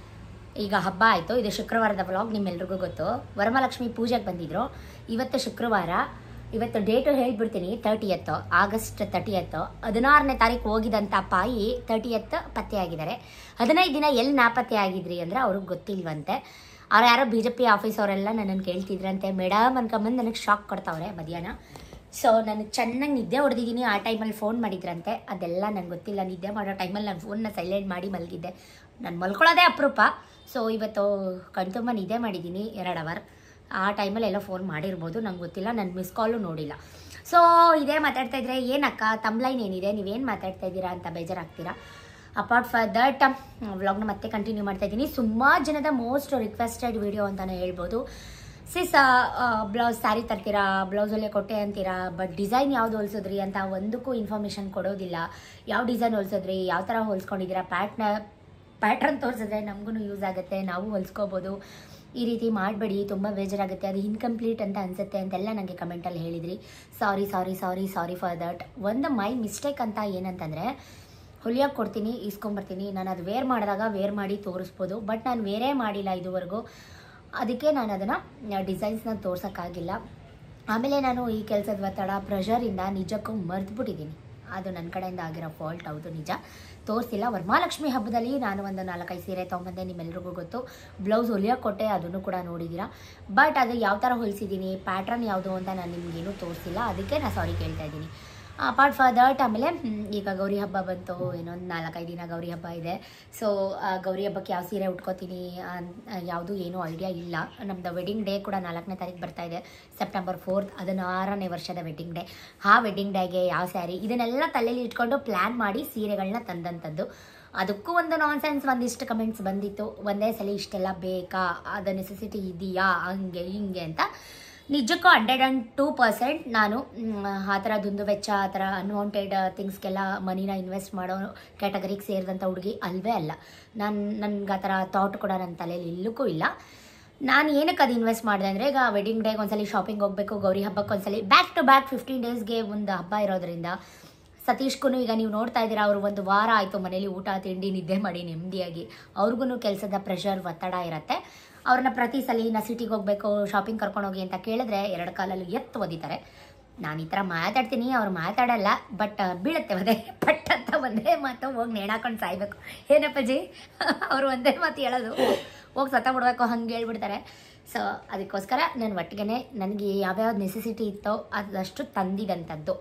ಈಗ ಹಬ್ಬ ಆಯಿತು. ಇದು ಶುಕ್ರವಾರದ ವ್ಲಾಗ್, ನಿಮ್ಮೆಲ್ರಿಗೂ ಗೊತ್ತು. ವರಮಹಾಲಕ್ಷ್ಮಿ ಪೂಜೆಗೆ ಬಂದಿದ್ರು. ಇವತ್ತು ಶುಕ್ರವಾರ, ಇವತ್ತು ಡೇಟು ಹೇಳ್ಬಿಡ್ತೀನಿ. ತರ್ಟಿಯತ್ತು ಆಗಸ್ಟ್ ತರ್ಟಿಯತ್ತು ಹದಿನಾರನೇ ತಾರೀಕು ಹೋಗಿದಂಥ ಪಾಯಿ ತರ್ಟಿಯತ್ತು ಪತ್ತೆ ಆಗಿದ್ದಾರೆ. ಹದಿನೈದು ದಿನ ಎಲ್ಲಿ ನಾಪತ್ತೆ ಆಗಿದ್ರಿ ಅಂದರೆ ಅವ್ರಿಗೆ ಗೊತ್ತಿಲ್ವಂತೆ. ಅವ್ರು ಯಾರೋ ಬಿ ಜೆ ಪಿ ಆಫೀಸ್ ಅವರೆಲ್ಲ ನನ್ನನ್ನು ಕೇಳ್ತಿದ್ರಂತೆ. ಮೇಡಮ್ ಅನ್ಕೊಂಬಂದು ನನಗೆ ಶಾಕ್ ಕೊಡ್ತಾವ್ರೆ ಮಧ್ಯಾಹ್ನ. ಸೊ ನನಗೆ ಚೆನ್ನಾಗಿ ನಿದ್ದೆ ಹೊಡೆದಿದ್ದೀನಿ. ಆ ಟೈಮಲ್ಲಿ ಫೋನ್ ಮಾಡಿದ್ರಂತೆ. ಅದೆಲ್ಲ ನನಗೆ ಗೊತ್ತಿಲ್ಲ. ನಿದ್ದೆ ಮಾಡೋ ಟೈಮಲ್ಲಿ ನಾನು ಫೋನ್ನ ಸೈಲೆಂಟ್ ಮಾಡಿ ಮಲಗಿದ್ದೆ. ನಾನು ಮಲ್ಕೊಳ್ಳೋದೇ ಅಪರೂಪ. ಸೊ ಇವತ್ತು ಕಣ್ತುಂಬ ನಿದ್ದೆ ಮಾಡಿದ್ದೀನಿ ಎರಡು ಅವರ್. ಆ ಟೈಮಲ್ಲಿ ಎಲ್ಲ ಫೋನ್ ಮಾಡಿರ್ಬೋದು, ನಂಗೆ ಗೊತ್ತಿಲ್ಲ. ನಾನು ಮಿಸ್ ಕಾಲು ನೋಡಿಲ್ಲ. ಸೊ ಇದೇ ಮಾತಾಡ್ತಾ ಇದ್ರೆ ಏನಕ್ಕ ತಮ್ಲೈನ್ ಏನಿದೆ, ನೀವೇನು ಮಾತಾಡ್ತಾ ಇದ್ದೀರಾ ಅಂತ ಬೇಜಾರಾಗ್ತೀರಾ. ಅಪಾರ್ಟ್ ಫಾರ್ ದಟ್ ವ್ಲಾಗ್ನ ಮತ್ತೆ ಕಂಟಿನ್ಯೂ ಮಾಡ್ತಾ ಇದ್ದೀನಿ. ಸುಮಾರು ಜನದ ಮೋಸ್ಟ್ ರಿಕ್ವೆಸ್ಟೆಡ್ ವಿಡಿಯೋ ಅಂತಲೇ ಹೇಳ್ಬೋದು. ಸಿಸ್ ಬ್ಲೌಸ್ ಸ್ಯಾರಿ ತರ್ತೀರಾ, ಬ್ಲೌಸಲ್ಲೇ ಕೊಟ್ಟೆ ಅಂತೀರಾ, ಬಟ್ ಡಿಸೈನ್ ಯಾವುದು ಹೊಲ್ಸಿದ್ರಿ ಅಂತ ಒಂದಕ್ಕೂ ಇನ್ಫಾರ್ಮೇಷನ್ ಕೊಡೋದಿಲ್ಲ. ಯಾವ ಡಿಸೈನ್ ಹೊಲ್ಸಿದ್ರಿ, ಯಾವ ಥರ ಹೊಲ್ಸ್ಕೊಂಡಿದ್ದೀರಾ, ಪ್ಯಾಟ್ನ ಪ್ಯಾಟ್ರನ್ ತೋರಿಸಿದ್ರೆ ನಮಗೂ ಯೂಸ್ ಆಗುತ್ತೆ, ನಾವು ಹೊಲ್ಸ್ಕೋಬೋದು. ಈ ರೀತಿ ಮಾಡಬೇಡಿ, ತುಂಬ ಬೇಜಾರಾಗುತ್ತೆ, ಅದು ಇನ್ಕಂಪ್ಲೀಟ್ ಅಂತ ಅನಿಸುತ್ತೆ ಅಂತೆಲ್ಲ ನನಗೆ ಕಮೆಂಟಲ್ಲಿ ಹೇಳಿದ್ರಿ. Sorry sorry sorry sorry for that. ಒಂದು ಮೈ ಮಿಸ್ಟೇಕ್ ಅಂತ ಏನಂತಂದರೆ, ಹೊಲಿಯೋಕೆ ಕೊಡ್ತೀನಿ, ಇಸ್ಕೊಂಬರ್ತೀನಿ. ನಾನು ಅದು ವೇರ್ ಮಾಡಿದಾಗ ವೇರ್ ಮಾಡಿ ತೋರಿಸ್ಬೋದು, ಬಟ್ ನಾನು ವೇರೇ ಮಾಡಿಲ್ಲ ಇದುವರೆಗೂ. ಅದಕ್ಕೆ ನಾನು ಅದನ್ನು ಡಿಸೈನ್ಸ್ನ ತೋರ್ಸೋಕ್ಕಾಗಿಲ್ಲ. ಆಮೇಲೆ ನಾನು ಈ ಕೆಲಸದ ಒತ್ತಡ ಪ್ರೆಷರಿಂದ ನಿಜಕ್ಕೂ ಮರೆತುಬಿಟ್ಟಿದ್ದೀನಿ. ಅದು ನನ್ನ ಕಡೆಯಿಂದ ಆಗಿರೋ ಫಾಲ್ಟ್, ಹೌದು ನಿಜ, ತೋರಿಸಿಲ್ಲ. ವರಮಹಾಲಕ್ಷ್ಮಿ ಹಬ್ಬದಲ್ಲಿ ನಾನು ಒಂದು ನಾಲ್ಕೈದು ಸೀರೆ ತೊಗೊಂಬಂದೆ, ನಿಮ್ಮೆಲ್ರಿಗೂ ಗೊತ್ತು. ಬ್ಲೌಸ್ ಹೊಲಿಯೋಕೆ ಕೊಟ್ಟೆ, ಅದನ್ನು ಕೂಡ ನೋಡಿದ್ದೀರಾ. ಬಟ್ ಅದು ಯಾವ ಥರ ಹೊಲಿಸಿದ್ದೀನಿ, ಪ್ಯಾಟ್ರನ್ ಯಾವುದು ಅಂತ ನಾನು ನಿಮಗೇನು ತೋರಿಸಿಲ್ಲ. ಅದಕ್ಕೆ ನಾನು ಸಾರಿ ಕೇಳ್ತಾ ಇದ್ದೀನಿ. ಅಪಾರ್ಟ್ ಫಾರ್ ದಟ್ ಆಮೇಲೆ ಈಗ ಗೌರಿ ಹಬ್ಬ ಬಂತು, ಇನ್ನೊಂದು ನಾಲ್ಕೈದು ದಿನ ಗೌರಿ ಹಬ್ಬ ಇದೆ. ಸೊ ಗೌರಿ ಹಬ್ಬಕ್ಕೆ ಯಾವ ಸೀರೆ ಉಟ್ಕೋತೀನಿ ಯಾವುದು ಏನೂ ಐಡಿಯಾ ಇಲ್ಲ. ನಮ್ಮದು ವೆಡ್ಡಿಂಗ್ ಡೇ ಕೂಡ ನಾಲ್ಕನೇ ತಾರೀಕು ಬರ್ತಾ ಇದೆ, ಸೆಪ್ಟೆಂಬರ್ ಫೋರ್ತ್. ಹದಿನಾರನೇ ವರ್ಷದ ವೆಡ್ಡಿಂಗ್ ಡೇ. ಆ ವೆಡ್ಡಿಂಗ್ ಡೇಗೆ ಯಾವ ಸ್ಯಾರಿ, ಇದನ್ನೆಲ್ಲ ತಲೆಯಲ್ಲಿ ಇಟ್ಕೊಂಡು ಪ್ಲ್ಯಾನ್ ಮಾಡಿ ಸೀರೆಗಳನ್ನ ತಂದಂಥದ್ದು. ಅದಕ್ಕೂ ಒಂದು ನಾನ್ ಸೆನ್ಸ್ ಒಂದಿಷ್ಟು ಕಮೆಂಟ್ಸ್ ಬಂದಿತ್ತು. ಒಂದೇ ಸಲ ಇಷ್ಟೆಲ್ಲ ಬೇಕಾ, ಅದು ನೆಸೆಸಿಟಿ ಇದೆಯಾ, ಹಂಗೆ ಹಿಂಗೆ ಅಂತ. ನಿಜಕ್ಕೂ ಹಂಡ್ರೆಡ್ ಆ್ಯಂಡ್ ಟೂ ಪರ್ಸೆಂಟ್ ನಾನು ಆ ಥರ ದುಂದು ವೆಚ್ಚ, ಆ ಥರ ಅನ್ವಾಂಟೆಡ್ ಥಿಂಗ್ಸ್ಗೆಲ್ಲ ಮನಿನ ಇನ್ವೆಸ್ಟ್ ಮಾಡೋ ಕ್ಯಾಟಗರಿಗೆ ಸೇರಿದಂಥ ಹುಡುಗಿ ಅಲ್ವೇ ಅಲ್ಲ. ನಾನು ನನಗೆ ಆ ಥರ ಥಾಟ್ ಕೂಡ ನನ್ನ ತಲೆಯಲ್ಲಿ ಇಲ್ಲಕ್ಕೂ ಇಲ್ಲ. ನಾನು ಏನಕ್ಕೆ ಅದು ಇನ್ವೆಸ್ಟ್ ಮಾಡಿದೆ ಅಂದರೆ, ಈಗ ವೆಡ್ಡಿಂಗ್ ಡೇಗೆ ಒಂದ್ಸಲಿ ಶಾಪಿಂಗ್ ಹೋಗಬೇಕು, ಗೌರಿ ಹಬ್ಬಕ್ಕೆ ಒಂದ್ಸಲಿ ಬ್ಯಾಕ್ ಟು ಬ್ಯಾಕ್ ಫಿಫ್ಟೀನ್ ಡೇಸ್ಗೆ ಒಂದು ಹಬ್ಬ ಇರೋದ್ರಿಂದ. ಸತೀಶ್ಗೂ ಈಗ ನೀವು ನೋಡ್ತಾ ಇದ್ದೀರಾ, ಅವರು ಒಂದು ವಾರ ಆಯಿತು ಮನೇಲಿ ಊಟ ತಿಂಡಿ ನಿದ್ದೆ ಮಾಡಿ ನೆಮ್ಮದಿಯಾಗಿ. ಅವ್ರಿಗೂ ಕೆಲಸದ ಪ್ರೆಷರ್ ಒತ್ತಡ ಇರುತ್ತೆ. ಅವ್ರನ್ನ ಪ್ರತಿ ಸಲ ನಾ ಸಿಟಿಗೆ ಹೋಗಬೇಕು, ಶಾಪಿಂಗ್ ಕರ್ಕೊಂಡೋಗಿ ಅಂತ ಕೇಳಿದ್ರೆ ಎರಡು ಕಾಲಲ್ಲಿ ಎತ್ತು ಒದಿತಾರೆ. ನಾನು ಈ ಥರ ಮಾತಾಡ್ತೀನಿ, ಅವ್ರು ಮಾತಾಡಲ್ಲ, ಬಟ್ ಬೀಳುತ್ತೆ ಒಂದೇ ಪಟ್ ಅಂತ ಒಂದೇ ಮಾತು ಹೋಗಿ ನೇಣಾಕೊಂಡು ಸಾಯ್ಬೇಕು. ಏನಪ್ಪಜ್ಜಿ ಅವರು ಒಂದೇ ಮಾತು ಹೇಳೋದು, ಹೋಗಿ ಸತ್ತ ಬಿಡ್ಬೇಕು ಹಂಗೆ ಹೇಳ್ಬಿಡ್ತಾರೆ. ಸೊ ಅದಕ್ಕೋಸ್ಕರ ನಾನು ಒಟ್ಟಿಗೆ ನನಗೆ ಯಾವ್ಯಾವ ನೆಸೆಸಿಟಿ ಇತ್ತೋ ಅದಷ್ಟು ತಂದಿದಂಥದ್ದು.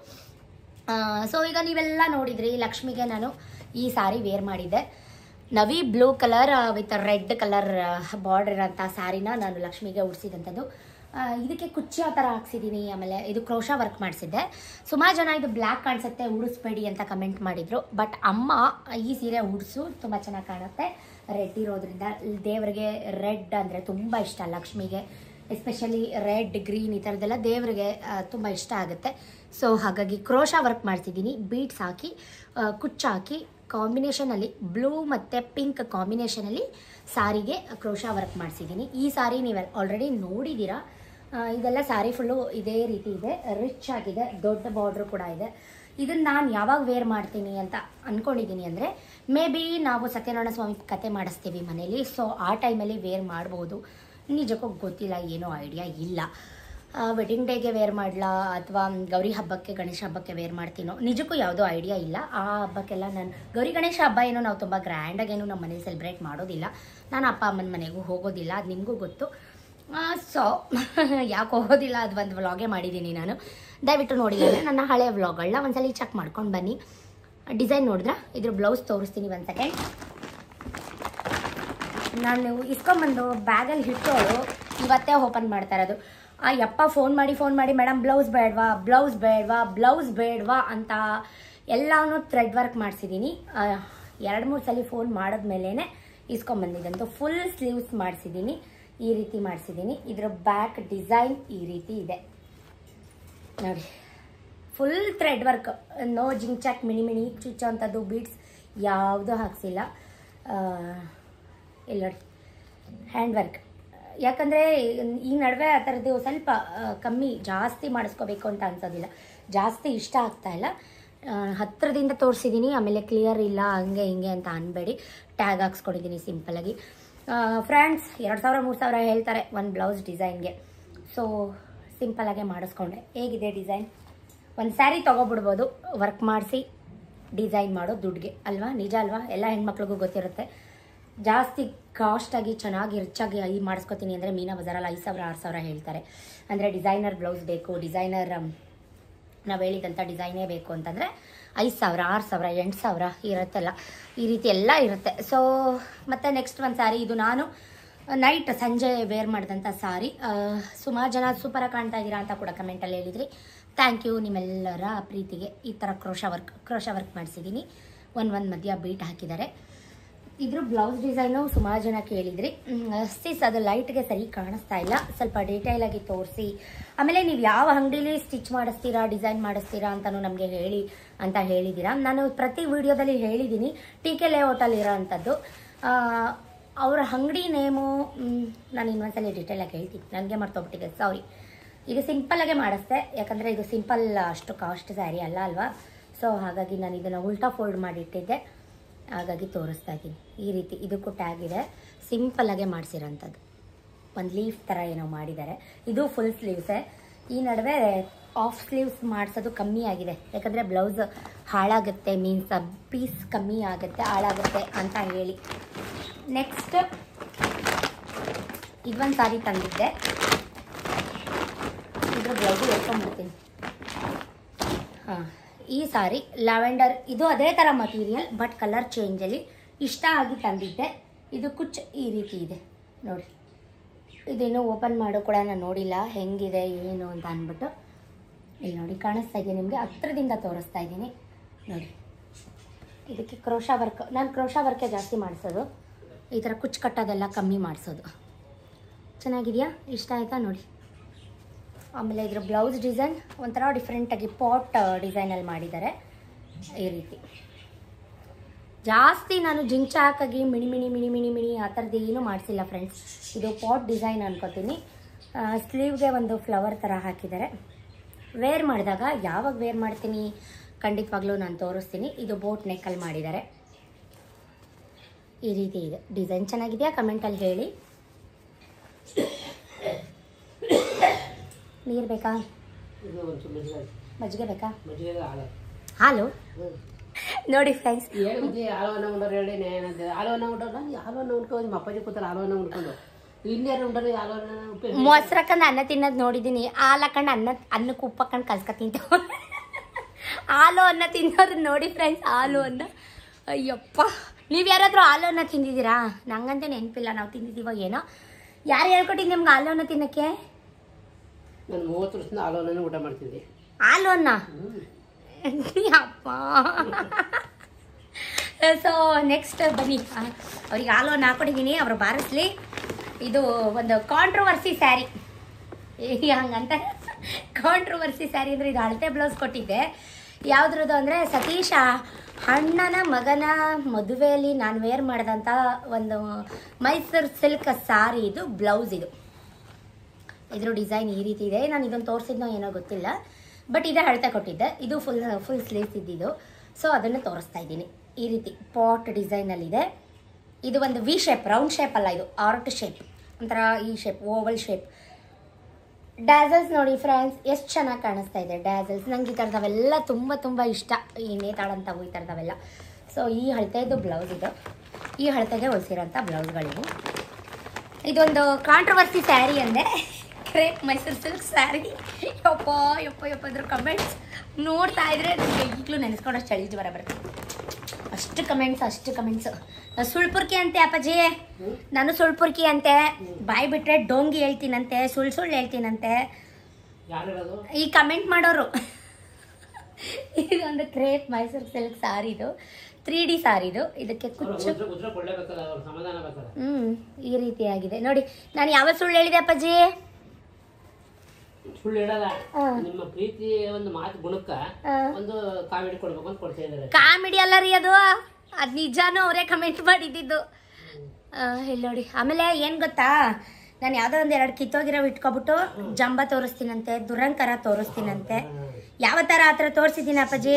ಸೊ ಈಗ ನೀವೆಲ್ಲ ನೋಡಿದ್ರಿ, ಲಕ್ಷ್ಮಿಗೆ ನಾನು ಈ ಸಾರಿ ವೇರ್ ಮಾಡಿದ್ದೆ. Navy blue colour with red colour border ಇರೋಂಥ ಸ್ಯಾರಿನ ನಾನು ಲಕ್ಷ್ಮಿಗೆ ಉಡಿಸಿದಂಥದ್ದು. ಇದಕ್ಕೆ ಕುಚ್ಚಿ ಆ ಥರ ಹಾಕ್ಸಿದ್ದೀನಿ. ಆಮೇಲೆ ಇದು ಕ್ರೋಶಾ ವರ್ಕ್ ಮಾಡಿಸಿದ್ದೆ. ಸುಮಾರು ಜನ ಇದು ಬ್ಲ್ಯಾಕ್ ಕಾಣಿಸುತ್ತೆ, ಉಡಿಸ್ಬೇಡಿ ಅಂತ ಕಮೆಂಟ್ ಮಾಡಿದರು. ಬಟ್ ಅಮ್ಮ ಈ ಸೀರೆ ಉಡಿಸು, ತುಂಬ ಚೆನ್ನಾಗಿ ಕಾಣುತ್ತೆ ರೆಡ್ ಇರೋದ್ರಿಂದ. ದೇವರಿಗೆ ರೆಡ್ ಅಂದರೆ ತುಂಬ ಇಷ್ಟ, ಲಕ್ಷ್ಮಿಗೆ ಎಸ್ಪೆಷಲಿ ರೆಡ್ ಗ್ರೀನ್ ಈ ಥರದ್ದೆಲ್ಲ ದೇವರಿಗೆ ತುಂಬ ಇಷ್ಟ ಆಗುತ್ತೆ. ಸೊ ಹಾಗಾಗಿ ಕ್ರೋಶಾ ವರ್ಕ್ ಮಾಡ್ತಿದ್ದೀನಿ, ಬೀಡ್ಸ್ ಹಾಕಿ ಕುಚ್ಚು ಹಾಕಿ ಕಾಂಬಿನೇಷನಲ್ಲಿ ಬ್ಲೂ ಮತ್ತು ಪಿಂಕ್ ಕಾಂಬಿನೇಷನಲ್ಲಿ ಸಾರಿಗೆ ಕ್ರೋಶಾ ವರ್ಕ್ ಮಾಡಿಸಿದ್ದೀನಿ. ಈ ಸಾರಿ ನೀವು ಆಲ್ರೆಡಿ ನೋಡಿದ್ದೀರಾ. ಇದೆಲ್ಲ ಸಾರಿ ಫುಲ್ಲು ಇದೇ ರೀತಿ ಇದೆ, ರಿಚ್ ಆಗಿದೆ, ದೊಡ್ಡ ಬಾರ್ಡ್ರು ಕೂಡ ಇದೆ. ಇದನ್ನು ನಾನು ಯಾವಾಗ ವೇರ್ ಮಾಡ್ತೀನಿ ಅಂತ ಅಂದ್ಕೊಂಡಿದ್ದೀನಿ ಅಂದರೆ, ಮೇ ಬಿ ನಾವು ಸತ್ಯನಾರಾಯಣ ಸ್ವಾಮಿ ಕತೆ ಮಾಡಿಸ್ತೀವಿ ಮನೇಲಿ. ಸೊ ಆ ಟೈಮಲ್ಲಿ ವೇರ್ ಮಾಡ್ಬೋದು, ನಿಜಕ್ಕೂ ಗೊತ್ತಿಲ್ಲ, ಏನೋ ಐಡಿಯಾ ಇಲ್ಲ. ವೆಡ್ಡಿಂಗ್ ಡೇಗೆ ವೇರ್ ಮಾಡಲಾ ಅಥವಾ ಗೌರಿ ಹಬ್ಬಕ್ಕೆ ಗಣೇಶ ಹಬ್ಬಕ್ಕೆ ವೇರ್ ಮಾಡ್ತೀನೋ ನಿಜಕ್ಕೂ ಯಾವುದೋ ಐಡಿಯಾ ಇಲ್ಲ. ಆ ಹಬ್ಬಕ್ಕೆಲ್ಲ ನಾನು ಗೌರಿ ಗಣೇಶ ಹಬ್ಬ ಏನೋ ನಾವು ತುಂಬ ಗ್ರ್ಯಾಂಡಾಗೇನು ನಮ್ಮ ಮನೇಲಿ ಸೆಲೆಬ್ರೇಟ್ ಮಾಡೋದಿಲ್ಲ. ನಾನು ಅಪ್ಪ ಅಮ್ಮನ ಮನೆಗೂ ಹೋಗೋದಿಲ್ಲ, ಅದು ನಿಮಗೂ ಗೊತ್ತು. ಸೊ ಯಾಕೆ ಹೋಗೋದಿಲ್ಲ, ಅದು ಒಂದು ವ್ಲಾಗೇ ಮಾಡಿದ್ದೀನಿ ನಾನು. ದಯವಿಟ್ಟು ನೋಡಿಲ್ಲ ನನ್ನ ಹಳೆ ವ್ಲಾಗ್ಗಳನ್ನ ಒಂದ್ಸಲ ಚೆಕ್ ಮಾಡ್ಕೊಂಡು ಬನ್ನಿ. ಡಿಸೈನ್ ನೋಡಿದ್ರೆ ಇದ್ರ ಬ್ಲೌಸ್ ತೋರಿಸ್ತೀನಿ ಒಂದು ಸೆಕೆಂಡ್. ನಾನು ಇಸ್ಕೊಂಬಂದು ಬ್ಯಾಗಲ್ಲಿ ಇಟ್ಟೋಳು ಇವತ್ತೇ ಓಪನ್ ಮಾಡ್ತಾ ಇರೋದು. ಆ ಯಪ್ಪ ಫೋನ್ ಮಾಡಿ ಫೋನ್ ಮಾಡಿ ಮೇಡಮ್ ಬ್ಲೌಸ್ ಬೇಡವಾ ಬ್ಲೌಸ್ ಬೇಡವಾ ಬ್ಲೌಸ್ ಬೇಡವಾ ಅಂತ ಎಲ್ಲನೂ ಥ್ರೆಡ್ ವರ್ಕ್ ಮಾಡಿಸಿದ್ದೀನಿ. ಎರಡು ಮೂರು ಸಲ ಫೋನ್ ಮಾಡಿದ್ಮೇಲೆ ಇಸ್ಕೊಂಬಂದಿದ್ದಂತೂ ಫುಲ್ ಸ್ಲೀವ್ಸ್ ಮಾಡಿಸಿದ್ದೀನಿ. ಈ ರೀತಿ ಮಾಡಿಸಿದ್ದೀನಿ. ಇದರ ಬ್ಯಾಕ್ ಡಿಸೈನ್ ಈ ರೀತಿ ಇದೆ ನೋಡಿ. ಫುಲ್ ಥ್ರೆಡ್ ವರ್ಕ್, ನೋ ಜಿಂಗ್ ಚಾಕ್ ಮಿಣಿ ಮಿಣಿ ಚುಚ್ಚೋ ಅಂಥದ್ದು ಬೀಡ್ಸ್ ಯಾವುದೂ ಹಾಕ್ಸಿಲ್ಲ. ಇಲ್ಲ ನೋಡಿ ಹ್ಯಾಂಡ್ ವರ್ಕ್. ಯಾಕಂದರೆ ಈ ನಡುವೆ ಆ ಥರದ್ದು ಸ್ವಲ್ಪ ಕಮ್ಮಿ ಜಾಸ್ತಿ ಮಾಡಿಸ್ಕೋಬೇಕು ಅಂತ ಅನ್ಸೋದಿಲ್ಲ, ಜಾಸ್ತಿ ಇಷ್ಟ ಆಗ್ತಾ ಇಲ್ಲ. ಹತ್ತಿರದಿಂದ ತೋರಿಸಿದ್ದೀನಿ, ಆಮೇಲೆ ಕ್ಲಿಯರ್ ಇಲ್ಲ ಹಂಗೆ ಹಿಂಗೆ ಅಂತ ಅನ್ಬೇಡಿ. ಟ್ಯಾಗ್ ಹಾಕ್ಸ್ಕೊಂಡಿದ್ದೀನಿ ಸಿಂಪಲಾಗಿ. ಫ್ರೆಂಡ್ಸ್ ಎರಡು ಸಾವಿರ ಮೂರು ಸಾವಿರ ಹೇಳ್ತಾರೆ ಒಂದು ಬ್ಲೌಸ್ ಡಿಸೈನ್ಗೆ. ಸೊ ಸಿಂಪಲಾಗೆ ಮಾಡಿಸ್ಕೊಂಡೆ. ಹೇಗಿದೆ ಡಿಸೈನ್? ಒಂದು ಸ್ಯಾರಿ ತೊಗೊಬಿಡ್ಬೋದು ವರ್ಕ್ ಮಾಡಿಸಿ ಡಿಸೈನ್ ಮಾಡೋ ದುಡ್ಡಿಗೆ ಅಲ್ವಾ? ನಿಜ ಅಲ್ವಾ? ಎಲ್ಲ ಹೆಣ್ಮಕ್ಳಿಗೂ ಗೊತ್ತಿರುತ್ತೆ. ಜಾಸ್ತಿ ಕಾಸ್ಟಾಗಿ ಚೆನ್ನಾಗಿ ರಿಚಾಗಿ ಐ ಮಾಡಿಸ್ಕೊತೀನಿ ಅಂದರೆ ಮೀನಾ ಬಜಾರಲ್ಲಿ ಐದು ಸಾವಿರ ಆರು ಸಾವಿರ ಹೇಳ್ತಾರೆ. ಅಂದರೆ ಡಿಸೈನರ್ ಬ್ಲೌಸ್ ಬೇಕು, ಡಿಸೈನರ್ ನಾವು ಹೇಳಿದಂಥ ಡಿಸೈನೇ ಬೇಕು ಅಂತಂದರೆ ಐದು ಸಾವಿರ ಆರು ಸಾವಿರ ಎಂಟು ಸಾವಿರ ಇರುತ್ತಲ್ಲ, ಈ ರೀತಿ ಎಲ್ಲ ಇರುತ್ತೆ. ಸೊ ಮತ್ತು ನೆಕ್ಸ್ಟ್ ಒಂದು ಸ್ಯಾರಿ, ಇದು ನಾನು ನೈಟ್ ಸಂಜೆ ವೇರ್ ಮಾಡಿದಂಥ ಸಾರಿ. ಸುಮಾರು ಜನ ಸೂಪರಾಗಿ ಕಾಣ್ತಾ ಇದ್ದೀರಾ ಅಂತ ಕೂಡ ಕಮೆಂಟಲ್ಲಿ ಹೇಳಿದ್ರಿ. ಥ್ಯಾಂಕ್ ಯು ನಿಮ್ಮೆಲ್ಲರ ಪ್ರೀತಿಗೆ. ಈ ಥರ ಕ್ರೋಶ ವರ್ಕ್ ಕ್ರೋಶ ವರ್ಕ್ ಮಾಡಿಸಿದ್ದೀನಿ. ಒಂದು ಒಂದು ಮಧ್ಯ ಬೀಟ್ ಹಾಕಿದ್ದಾರೆ. ಇದ್ರ ಬ್ಲೌಸ್ ಡಿಸೈನು ಸುಮಾರು ಜನ ಕೇಳಿದ್ರಿ. ಸಿಸ್ ಅದು ಲೈಟ್ಗೆ ಸರಿ ಕಾಣಿಸ್ತಾ ಇಲ್ಲ, ಸ್ವಲ್ಪ ಡೀಟೇಲಾಗಿ ತೋರಿಸಿ. ಆಮೇಲೆ ನೀವು ಯಾವ ಅಂಗಡೀಲಿ ಸ್ಟಿಚ್ ಮಾಡಿಸ್ತೀರಾ ಡಿಸೈನ್ ಮಾಡಿಸ್ತೀರಾ ಅಂತಲೂ ನಮಗೆ ಹೇಳಿ ಅಂತ ಹೇಳಿದ್ದೀರಾ. ನಾನು ಪ್ರತಿ ವಿಡಿಯೋದಲ್ಲಿ ಹೇಳಿದ್ದೀನಿ ಟಿ ಕೆ ಲೇಔಟಲ್ಲಿ ಇರೋ ಅಂಥದ್ದು. ಅವರ ಅಂಗಡಿ ನೇಮು ನಾನು ಇನ್ನೊಂದ್ಸಲ ಡೀಟೇಲಾಗಿ ಹೇಳ್ತೀನಿ, ನನಗೆ ಮರ್ತೋಗ್ಬಿಟ್ಟಿದೆ ಸಾರಿ. ಇದು ಸಿಂಪಲ್ಲಾಗೆ ಮಾಡಿಸ್ದೆ, ಯಾಕಂದರೆ ಇದು ಸಿಂಪಲ್ ಅಷ್ಟು ಕಾಸ್ಟ್ ಸ್ಯಾರಿ ಅಲ್ಲ ಅಲ್ವಾ. ಸೊ ಹಾಗಾಗಿ ನಾನು ಇದನ್ನು ಉಲ್ಟಾ ಫೋಲ್ಡ್ ಮಾಡಿಟ್ಟಿದ್ದೆ, ಹಾಗಾಗಿ ತೋರಿಸ್ತಾ ಇದ್ದೀನಿ. ಈ ರೀತಿ ಇದಕ್ಕೂ ಟ್ಯಾಗ್ ಇದೆ. ಸಿಂಪಲ್ಲಾಗೆ ಮಾಡಿಸಿರೋಂಥದ್ದು ಒಂದು ಲೀಫ್ ಥರ ಏನೋ ಮಾಡಿದ್ದಾರೆ. ಇದು ಫುಲ್ ಸ್ಲೀವ್ಸೇ. ಈ ನಡುವೆ ಆಫ್ ಸ್ಲೀವ್ಸ್ ಮಾಡಿಸೋದು ಕಮ್ಮಿ ಆಗಿದೆ, ಯಾಕಂದರೆ ಬ್ಲೌಸ್ ಹಾಳಾಗುತ್ತೆ, ಮೀನ್ಸ್ ಪೀಸ್ ಕಮ್ಮಿ ಆಗುತ್ತೆ ಹಾಳಾಗುತ್ತೆ ಅಂತ ಹೇಳಿ. ನೆಕ್ಸ್ಟ್ ಇದೊಂದು ಸಾರಿ ತಂದಿದ್ದೆ, ಇದ್ರ ಬ್ಲೌಸು ಹೇಳ್ಕೊಂಡ್ಬಿಡ್ತೀನಿ. ಹಾಂ, ಈ ಸಾರಿ ಲ್ಯಾವೆಂಡರ್, ಇದು ಅದೇ ಥರ ಮಟೀರಿಯಲ್ ಬಟ್ ಕಲರ್ ಚೇಂಜಲ್ಲಿ ಇಷ್ಟ ಆಗಿ ತಂದಿದ್ದೆ. ಇದು ಕುಚ್ ಈ ರೀತಿ ಇದೆ ನೋಡಿ. ಇದೇನು ಓಪನ್ ಮಾಡೋ ಕೂಡ ನಾನು ನೋಡಿಲ್ಲ ಹೆಂಗಿದೆ ಏನು ಅಂತ ಅಂದ್ಬಿಟ್ಟು. ಇಲ್ಲಿ ನೋಡಿ ಕಾಣಿಸ್ತಾ ಇದೆ ನಿಮಗೆ, ಹತ್ರದಿಂದ ತೋರಿಸ್ತಾ ಇದ್ದೀನಿ ನೋಡಿ. ಇದಕ್ಕೆ ಕ್ರೋಶ ವರ್ಕ್, ನಾನು ಕ್ರೋಶ ವರ್ಕೇ ಜಾಸ್ತಿ ಮಾಡಿಸೋದು, ಈ ಥರ ಕುಚ್ಚು ಕಟ್ಟೋದೆಲ್ಲ ಕಮ್ಮಿ ಮಾಡಿಸೋದು. ಚೆನ್ನಾಗಿದೆಯಾ? ಇಷ್ಟ ಆಯಿತಾ ನೋಡಿ. ಆಮೇಲೆ ಇದ್ರ ಬ್ಲೌಸ್ ಡಿಸೈನ್ ಒಂಥರ ಡಿಫ್ರೆಂಟಾಗಿ ಪಾಟ್ ಡಿಸೈನಲ್ಲಿ ಮಾಡಿದ್ದಾರೆ ಈ ರೀತಿ. ಜಾಸ್ತಿ ನಾನು ಜಿಂಚಾಕಾಗಿ ಮಿಣಿ ಮಿಣಿ ಮಿಣಿ ಮಿಣಿ ಮಿಣಿ ಆ ಥರದ್ದು ಏನೂ ಮಾಡಿಸಿಲ್ಲ ಫ್ರೆಂಡ್ಸ್. ಇದು ಪಾಟ್ ಡಿಸೈನ್ ಅನ್ಕೋತೀನಿ. ಸ್ಲೀವ್ಗೆ ಒಂದು ಫ್ಲವರ್ ಥರ ಹಾಕಿದ್ದಾರೆ. ವೇರ್ ಮಾಡಿದಾಗ ಯಾವಾಗ ವೇರ್ ಮಾಡ್ತೀನಿ ಖಂಡಿತವಾಗ್ಲೂ ನಾನು ತೋರಿಸ್ತೀನಿ. ಇದು ಬೋಟ್ ನೆಕ್ಕಲ್ಲಿ ಮಾಡಿದ್ದಾರೆ, ಈ ರೀತಿ ಇದೆ. ಡಿಸೈನ್ ಚೆನ್ನಾಗಿದೆಯಾ ಕಮೆಂಟಲ್ಲಿ ಹೇಳಿ. ನೀರು ಬೇಕಾ? ಮಜ್ಜಿಗೆ ಬೇಕಾ? ಹಾಲು ನೋಡಿ ಫ್ರೆಂಡ್ಸ್. ಮೊಸರು ಹಾಕೊಂಡು ಅನ್ನ ತಿನ್ನೋದು ನೋಡಿದ್ದೀನಿ, ಹಾಲು ಹಾಕೊಂಡು ಅನ್ನ ಅನ್ನಕ್ಕೆ ಉಪ್ಪು ಹಾಕೊಂಡು ಕಲ್ಸ್ಕ ತಿಂತ ಹಾಲು ಅನ್ನ ತಿನ್ನೋದು ನೋಡಿ ಫ್ರೆಂಡ್ಸ್. ಹಾಲು ಅನ್ನ, ಅಯ್ಯಪ್ಪ ನೀವು ಯಾರಾದರೂ ಹಾಲು ಅನ್ನ ತಿಂದಿದ್ದೀರಾ? ನಂಗಂತೂ ನೆನಪಿಲ್ಲ ನಾವು ತಿಂದಿದ್ದೀವೋ ಏನೋ. ಯಾರು ಹೇಳ್ಕೊಟ್ಟಿದ್ದು ನಿಮ್ಗೆ ಹಾಲು ಅನ್ನ ತಿನ್ನಕ್ಕೆ? ನಾನು ಮೂವತ್ತು ವರ್ಷದಿಂದ ಹಾಲು ಅನ್ನನೇ ಊಟ ಮಾಡ್ತಿದ್ದೆ. ಹಾಲು ಅನ್ನ ಅಪ್ಪ. ಸೊ ನೆಕ್ಸ್ಟ್ ಬನ್ನಿ, ಅವ್ರಿಗೆ ಹಾಲು ಅನ್ನ ಹಾಕೊಟ್ಟಿದ್ದೀನಿ, ಅವರು ಬಾರಿಸ್ಲಿ. ಇದು ಒಂದು ಕಾಂಟ್ರವರ್ಸಿ ಸ್ಯಾರಿ, ಹಂಗಂತ ಕಾಂಟ್ರವರ್ಸಿ ಸ್ಯಾರಿ ಅಂದರೆ ಇದು ಅಳತೆ ಬ್ಲೌಸ್ ಕೊಟ್ಟಿದ್ದೆ. ಯಾವುದ್ರದ್ದು ಅಂದರೆ ಸತೀಶ ಅಣ್ಣನ ಮಗನ ಮದುವೆಯಲ್ಲಿ ನಾನು ವೇರ್ ಮಾಡಿದಂಥ ಒಂದು ಮೈಸೂರು ಸಿಲ್ಕ್ ಸಾರಿ. ಇದು ಬ್ಲೌಸ್, ಇದು ಇದ್ರ ಡಿಸೈನ್ ಈ ರೀತಿ ಇದೆ. ನಾನು ಇದನ್ನು ತೋರಿಸಿದ್ನೋ ಏನೋ ಗೊತ್ತಿಲ್ಲ, ಬಟ್ ಇದೇ ಅಳತೆ ಕೊಟ್ಟಿದ್ದೆ. ಇದು ಫುಲ್ ಫುಲ್ ಸ್ಲೀವ್ಸ್ ಇದ್ದಿದ್ದು, ಸೊ ಅದನ್ನು ತೋರಿಸ್ತಾ ಇದ್ದೀನಿ. ಈ ರೀತಿ ಪಾಟ್ ಡಿಸೈನಲ್ಲಿದೆ. ಇದು ಒಂದು ವಿ ಶೇಪ್, ರೌಂಡ್ ಶೇಪ್ ಅಲ್ಲ, ಇದು ಆರ್ಟ್ ಶೇಪ್, ಒಂಥರ ಈ ಶೇಪ್, ಓವಲ್ ಶೇಪ್. ಡ್ಯಾಸಲ್ಸ್ ನೋಡಿ ಫ್ರೆಂಡ್ಸ್, ಎಷ್ಟು ಚೆನ್ನಾಗಿ ಕಾಣಿಸ್ತಾ ಇದೆ ಡ್ಯಾಸಲ್ಸ್. ನಂಗೆ ಈ ಥರದವೆಲ್ಲ ತುಂಬ ತುಂಬ ಇಷ್ಟ, ಈ ನೇತಾಡಂಥವು ಈ ಥರದವೆಲ್ಲ. ಸೊ ಈ ಅಳತೆದು ಬ್ಲೌಸ್ ಇದು, ಈ ಅಳತೆಗೆ ಹೊಲಿಸಿರೋಂಥ ಬ್ಲೌಸ್ಗಳಿವು. ಇದೊಂದು ಕಾಂಟ್ರವರ್ಸಿ ಸ್ಯಾರಿ ಅಂದೆ, ಕ್ರೇಪ್ ಮೈಸೂರು ಸಿಲ್ಕ್ ಸ್ಯಾರಿ. ಯಪ್ಪ ಯಪ್ಪ ಯಪ್ಪ ಇದ್ರ ಕಮೆಂಟ್ಸ್ ನೋಡ್ತಾ ಇದ್ರೆ ನನಗೆ ಈಗಲೂ ನೆನೆಸ್ಕೊಂಡಷ್ಟು ಚಳಿ ಜ್ವರ ಬರುತ್ತೆ. ಅಷ್ಟು ಕಮೆಂಟ್ಸ್ ಅಷ್ಟು ಕಮೆಂಟ್ಸು. ಸುಳ್ಪುರ್ಕಿ ಅಂತೆ ಅಪ್ಪಾಜಿ, ನಾನು ಸುಳ್ಪುರ್ಕಿ ಅಂತೆ, ಬಾಯಿ ಬಿಟ್ರೆ ಡೋಂಗಿ ಹೇಳ್ತೀನಂತೆ, ಸುಳ್ಳು ಸುಳ್ಳು ಹೇಳ್ತೀನಂತೆ ಈ ಕಮೆಂಟ್ ಮಾಡೋರು. ಇದೊಂದು ಕ್ರೇಪ್ ಮೈಸೂರು ಸಿಲ್ಕ್ ಸಾರಿದು, ತ್ರೀ ಡಿ ಸಾರಿದು. ಇದಕ್ಕೆ ಕುಚ್ಚು ಹ್ಮ್ ಈ ರೀತಿಯಾಗಿದೆ ನೋಡಿ. ನಾನು ಯಾವ ಸುಳ್ಳು ಹೇಳಿದೆ ಅಪ್ಪಾಜಿ? ಸುಳ್ಳು ಹೇಳಲ್ಲ, ನಿಮ್ಮ ಪ್ರೀತಿ ಒಂದು ಮಾತು ಗುಣಕ್ಕ ಒಂದು ಕಾಮಿಡಿ ಕೊಡ್ಬೇಕು ಅಂತ ಕೊಡ್ತಾ ಇದ್ದಾರೆ. ಕಾಮಿಡಿ ಅಲ್ಲ ರೀ ಅದು, ಅದು ನಿಜಾನು ಅವರೇ ಕಮೆಂಟ್ ಮಾಡಿದ್ದು. ಇಲ್ಲಿ ನೋಡಿ. ಆಮೇಲೆ ಏನ್ ಗೊತ್ತಾ, ನಾನು ಯಾವ್ದೋ ಒಂದ್ ಎರಡು ಕಿತ್ತೋಗಿರೋ ಇಟ್ಕೊಬಿಟ್ಟು ಜಂಬ ತೋರಿಸ್ತೀನಂತೆ, ದುರಂಕರ ತೋರಿಸ್ತೀನಂತೆ. ಯಾವ ತರ ಆತರ ತೋರಿಸಿದ್ದೀನಿ ಅಪ್ಪಾಜಿ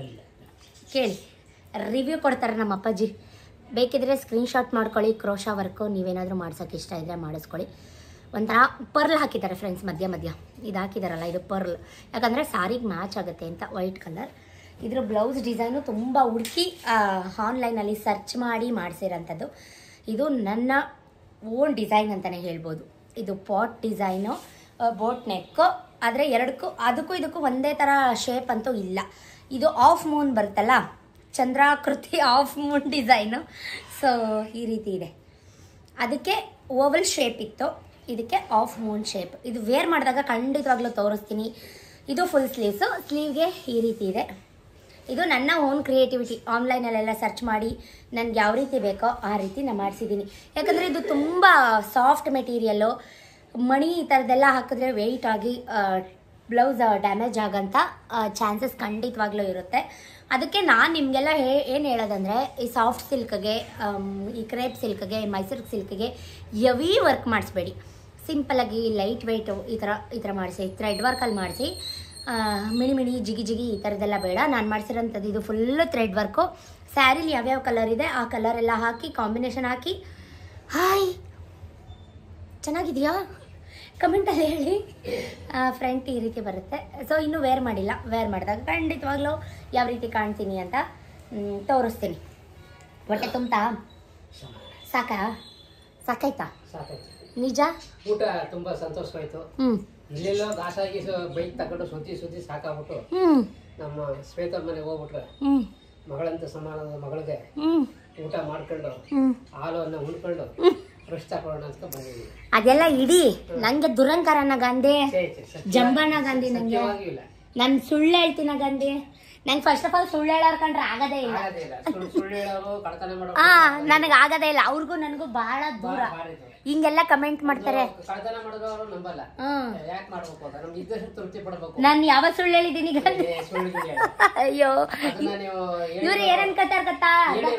ಕೇಳಿ, ರಿವ್ಯೂ ಕೊಡ್ತಾರೆ ನಮ್ಮ ಅಪ್ಪಾಜಿ. ಬೇಕಿದ್ರೆ ಸ್ಕ್ರೀನ್ಶಾಟ್ ಮಾಡ್ಕೊಳ್ಳಿ. ಕ್ರೋಶಾ ವರ್ಕು ನೀವೇನಾದರೂ ಮಾಡ್ಸೋಕೆ ಇಷ್ಟ ಇದ್ರೆ ಮಾಡಿಸ್ಕೊಳ್ಳಿ. ಒಂಥರ ಪರ್ಲ್ ಹಾಕಿದ್ದಾರೆ ಫ್ರೆಂಡ್ಸ್, ಮಧ್ಯ ಮಧ್ಯ ಇದು ಹಾಕಿದಾರಲ್ಲ ಇದು ಪರ್ಲ್, ಯಾಕಂದರೆ ಸಾರಿಗೆ ಮ್ಯಾಚ್ ಆಗುತ್ತೆ ಅಂತ. White colour. ಇದ್ರ ಬ್ಲೌಸ್ ಡಿಸೈನು ತುಂಬ ಹುಡುಕಿ ಆನ್ಲೈನಲ್ಲಿ ಸರ್ಚ್ ಮಾಡಿ ಮಾಡಿಸಿರೋಂಥದ್ದು. ಇದು ನನ್ನ ಓನ್ ಡಿಸೈನ್ ಅಂತಲೇ ಹೇಳ್ಬೋದು. ಇದು ಪಾಟ್ ಡಿಸೈನು, ಬೋಟ್ ನೆಕ್ಕು. ಆದರೆ ಎರಡಕ್ಕೂ ಅದಕ್ಕೂ ಇದಕ್ಕೂ ಒಂದೇ ಥರ ಶೇಪ್ ಅಂತೂ ಇಲ್ಲ. ಇದು ಆಫ್ ಮೂನ್ ಬರುತ್ತಲ್ಲ, ಚಂದ್ರಾಕೃತಿ ಆಫ್ ಮೂನ್ ಡಿಸೈನು. ಸೊ ಈ ರೀತಿ ಇದೆ. ಅದಕ್ಕೆ ಓವಲ್ ಶೇಪ್ ಇತ್ತು, ಇದಕ್ಕೆ ಆಫ್ ಮೂನ್ ಶೇಪ್. ಇದು ವೇರ್ ಮಾಡಿದಾಗ ಖಂಡಿತವಾಗ್ಲೂ ತೋರಿಸ್ತೀನಿ. ಇದು ಫುಲ್ ಸ್ಲೀವ್ಸು. ಸ್ಲೀವ್ಗೆ ಈ ರೀತಿ ಇದೆ. ಇದು ನನ್ನ ಓನ್ ಕ್ರಿಯೇಟಿವಿಟಿ. ಆನ್ಲೈನಲ್ಲೆಲ್ಲ ಸರ್ಚ್ ಮಾಡಿ ನನಗೆ ಯಾವ ರೀತಿ ಬೇಕೋ ಆ ರೀತಿ ನಾನು ಮಾಡಿಸಿದ್ದೀನಿ. ಯಾಕಂದರೆ ಇದು ತುಂಬ ಸಾಫ್ಟ್ ಮೆಟೀರಿಯಲ್ಲು. ಮಣಿ ಈ ಥರದ್ದೆಲ್ಲ ಹಾಕಿದ್ರೆ ವೆಯ್ಟ್ ಆಗಿ ಬ್ಲೌಸ್ ಡ್ಯಾಮೇಜ್ ಆಗೋಂಥ ಚಾನ್ಸಸ್ ಖಂಡಿತವಾಗ್ಲೂ ಇರುತ್ತೆ. ಅದಕ್ಕೆ ನಾನು ನಿಮಗೆಲ್ಲ ಹೇ ಏನು ಹೇಳೋದಂದರೆ, ಈ ಸಾಫ್ಟ್ ಸಿಲ್ಕ್ಗೆ, ಈ ಕ್ರೇಪ್ ಸಿಲ್ಕ್ಗೆ, ಮೈಸೂರು ಸಿಲ್ಕ್ಗೆ ಹೆವಿ ವರ್ಕ್ ಮಾಡಿಸ್ಬೇಡಿ. ಸಿಂಪಲಾಗಿ ಲೈಟ್ ವೆಯ್ಟು ಈ ಥರ ಈ ಥರ ಮಾಡಿಸಿ, ಥ್ರೆಡ್ ವರ್ಕಲ್ಲಿ ಮಾಡಿಸಿ. ಮಿಣಿ ಮಿಣಿ ಜಿಗಿ ಜಿಗಿ ಈ ಥರದ್ದೆಲ್ಲ ಬೇಡ. ನಾನು ಮಾಡಿಸಿರೋಂಥದ್ದು ಇದು ಫುಲ್ಲು ಥ್ರೆಡ್ ವರ್ಕು. ಸ್ಯಾರಿಲಿ ಯಾವ್ಯಾವ ಕಲರ್ ಇದೆ ಆ ಕಲರೆಲ್ಲ ಹಾಕಿ ಕಾಂಬಿನೇಷನ್ ಹಾಕಿ. ಹಾಯ್, ಚೆನ್ನಾಗಿದೆಯಾ? ಕಮೆಂಟಲ್ಲಿ ಹೇಳಿ. ಫ್ರಂಟ್ ಈ ರೀತಿ ಬರುತ್ತೆ. ಸೊ ಇನ್ನೂ ವೇರ್ ಮಾಡಿಲ್ಲ. ವೇರ್ ಮಾಡಿದಾಗ ಖಂಡಿತವಾಗ್ಲೂ ಯಾವ ರೀತಿ ಕಾಣ್ತೀನಿ ಅಂತ ತೋರಿಸ್ತೀನಿ. ಹೊಟ್ಟೆ ತುಂಬ್ತಾ? ಸಾಕಾ? ಸಾಕಾಯ್ತಾ? ನಿಜ ಊಟ ತುಂಬಾ ಸಂತೋಷವಾಯ್ತು. ಇಲ್ಲೆಲ್ಲೋ ಗಾಸಾಗಿ ಬೈಕ್ ತಗೊಂಡು ಸುದ್ದಿ ಸುದ್ದಿ ಸಾಕಾಗ್ಬಿಟ್ಟು ನಮ್ಮ ಶ್ವೇತ ಮನೆಗೆ ಹೋಗ್ಬಿಟ್ರೆ ಮಗಳಂತ ಸಮಾನದ ಮಗಳಿಗೆ ಊಟ ಮಾಡ್ಕೊಂಡು ಹಾಲನ್ನು ಉಣ್ಕೊಂಡು ಫ್ರೆಶ್ ತಗೊಳ್ಳೋಣ ಅಂತ ಬಂದಿದ್ದೀವಿ. ಅದೆಲ್ಲ ಇಡೀ ನಂಗೆ ದುರಂಕರನ ಗಾಂಧಿ, ಜಂಬಣ್ಣ ಗಾಂಧಿ, ನಂಗೆ ನನ್ ಸುಳ್ಳು ಹೇಳ್ತೀನ ಗಾಂಧಿ. ನಂಗೆ ಫಸ್ಟ್ ಆಫ್ ಆಲ್ ಸುಳ್ಳು ಹೇಳೋರ್ ಕಂಡ್ರೆ ಆಗದೇ ಇಲ್ಲ. ಹಾ, ನನಗೆ ಆಗದೇ ಇಲ್ಲ. ಅವ್ರಿಗೂ ನನಗೂ ಬಹಳ ದೂರ. ಹಿಂಗೆಲ್ಲ ಕಮೆಂಟ್ ಮಾಡ್ತಾರೆ. ನಾನು ಯಾವ ಸುಳ್ಳು ಹೇಳಿದೀನಿ? ಅಯ್ಯೋ, ಇವ್ರು ಏನ್ ಅನ್ಕತಾರ ಗೊತ್ತಾ?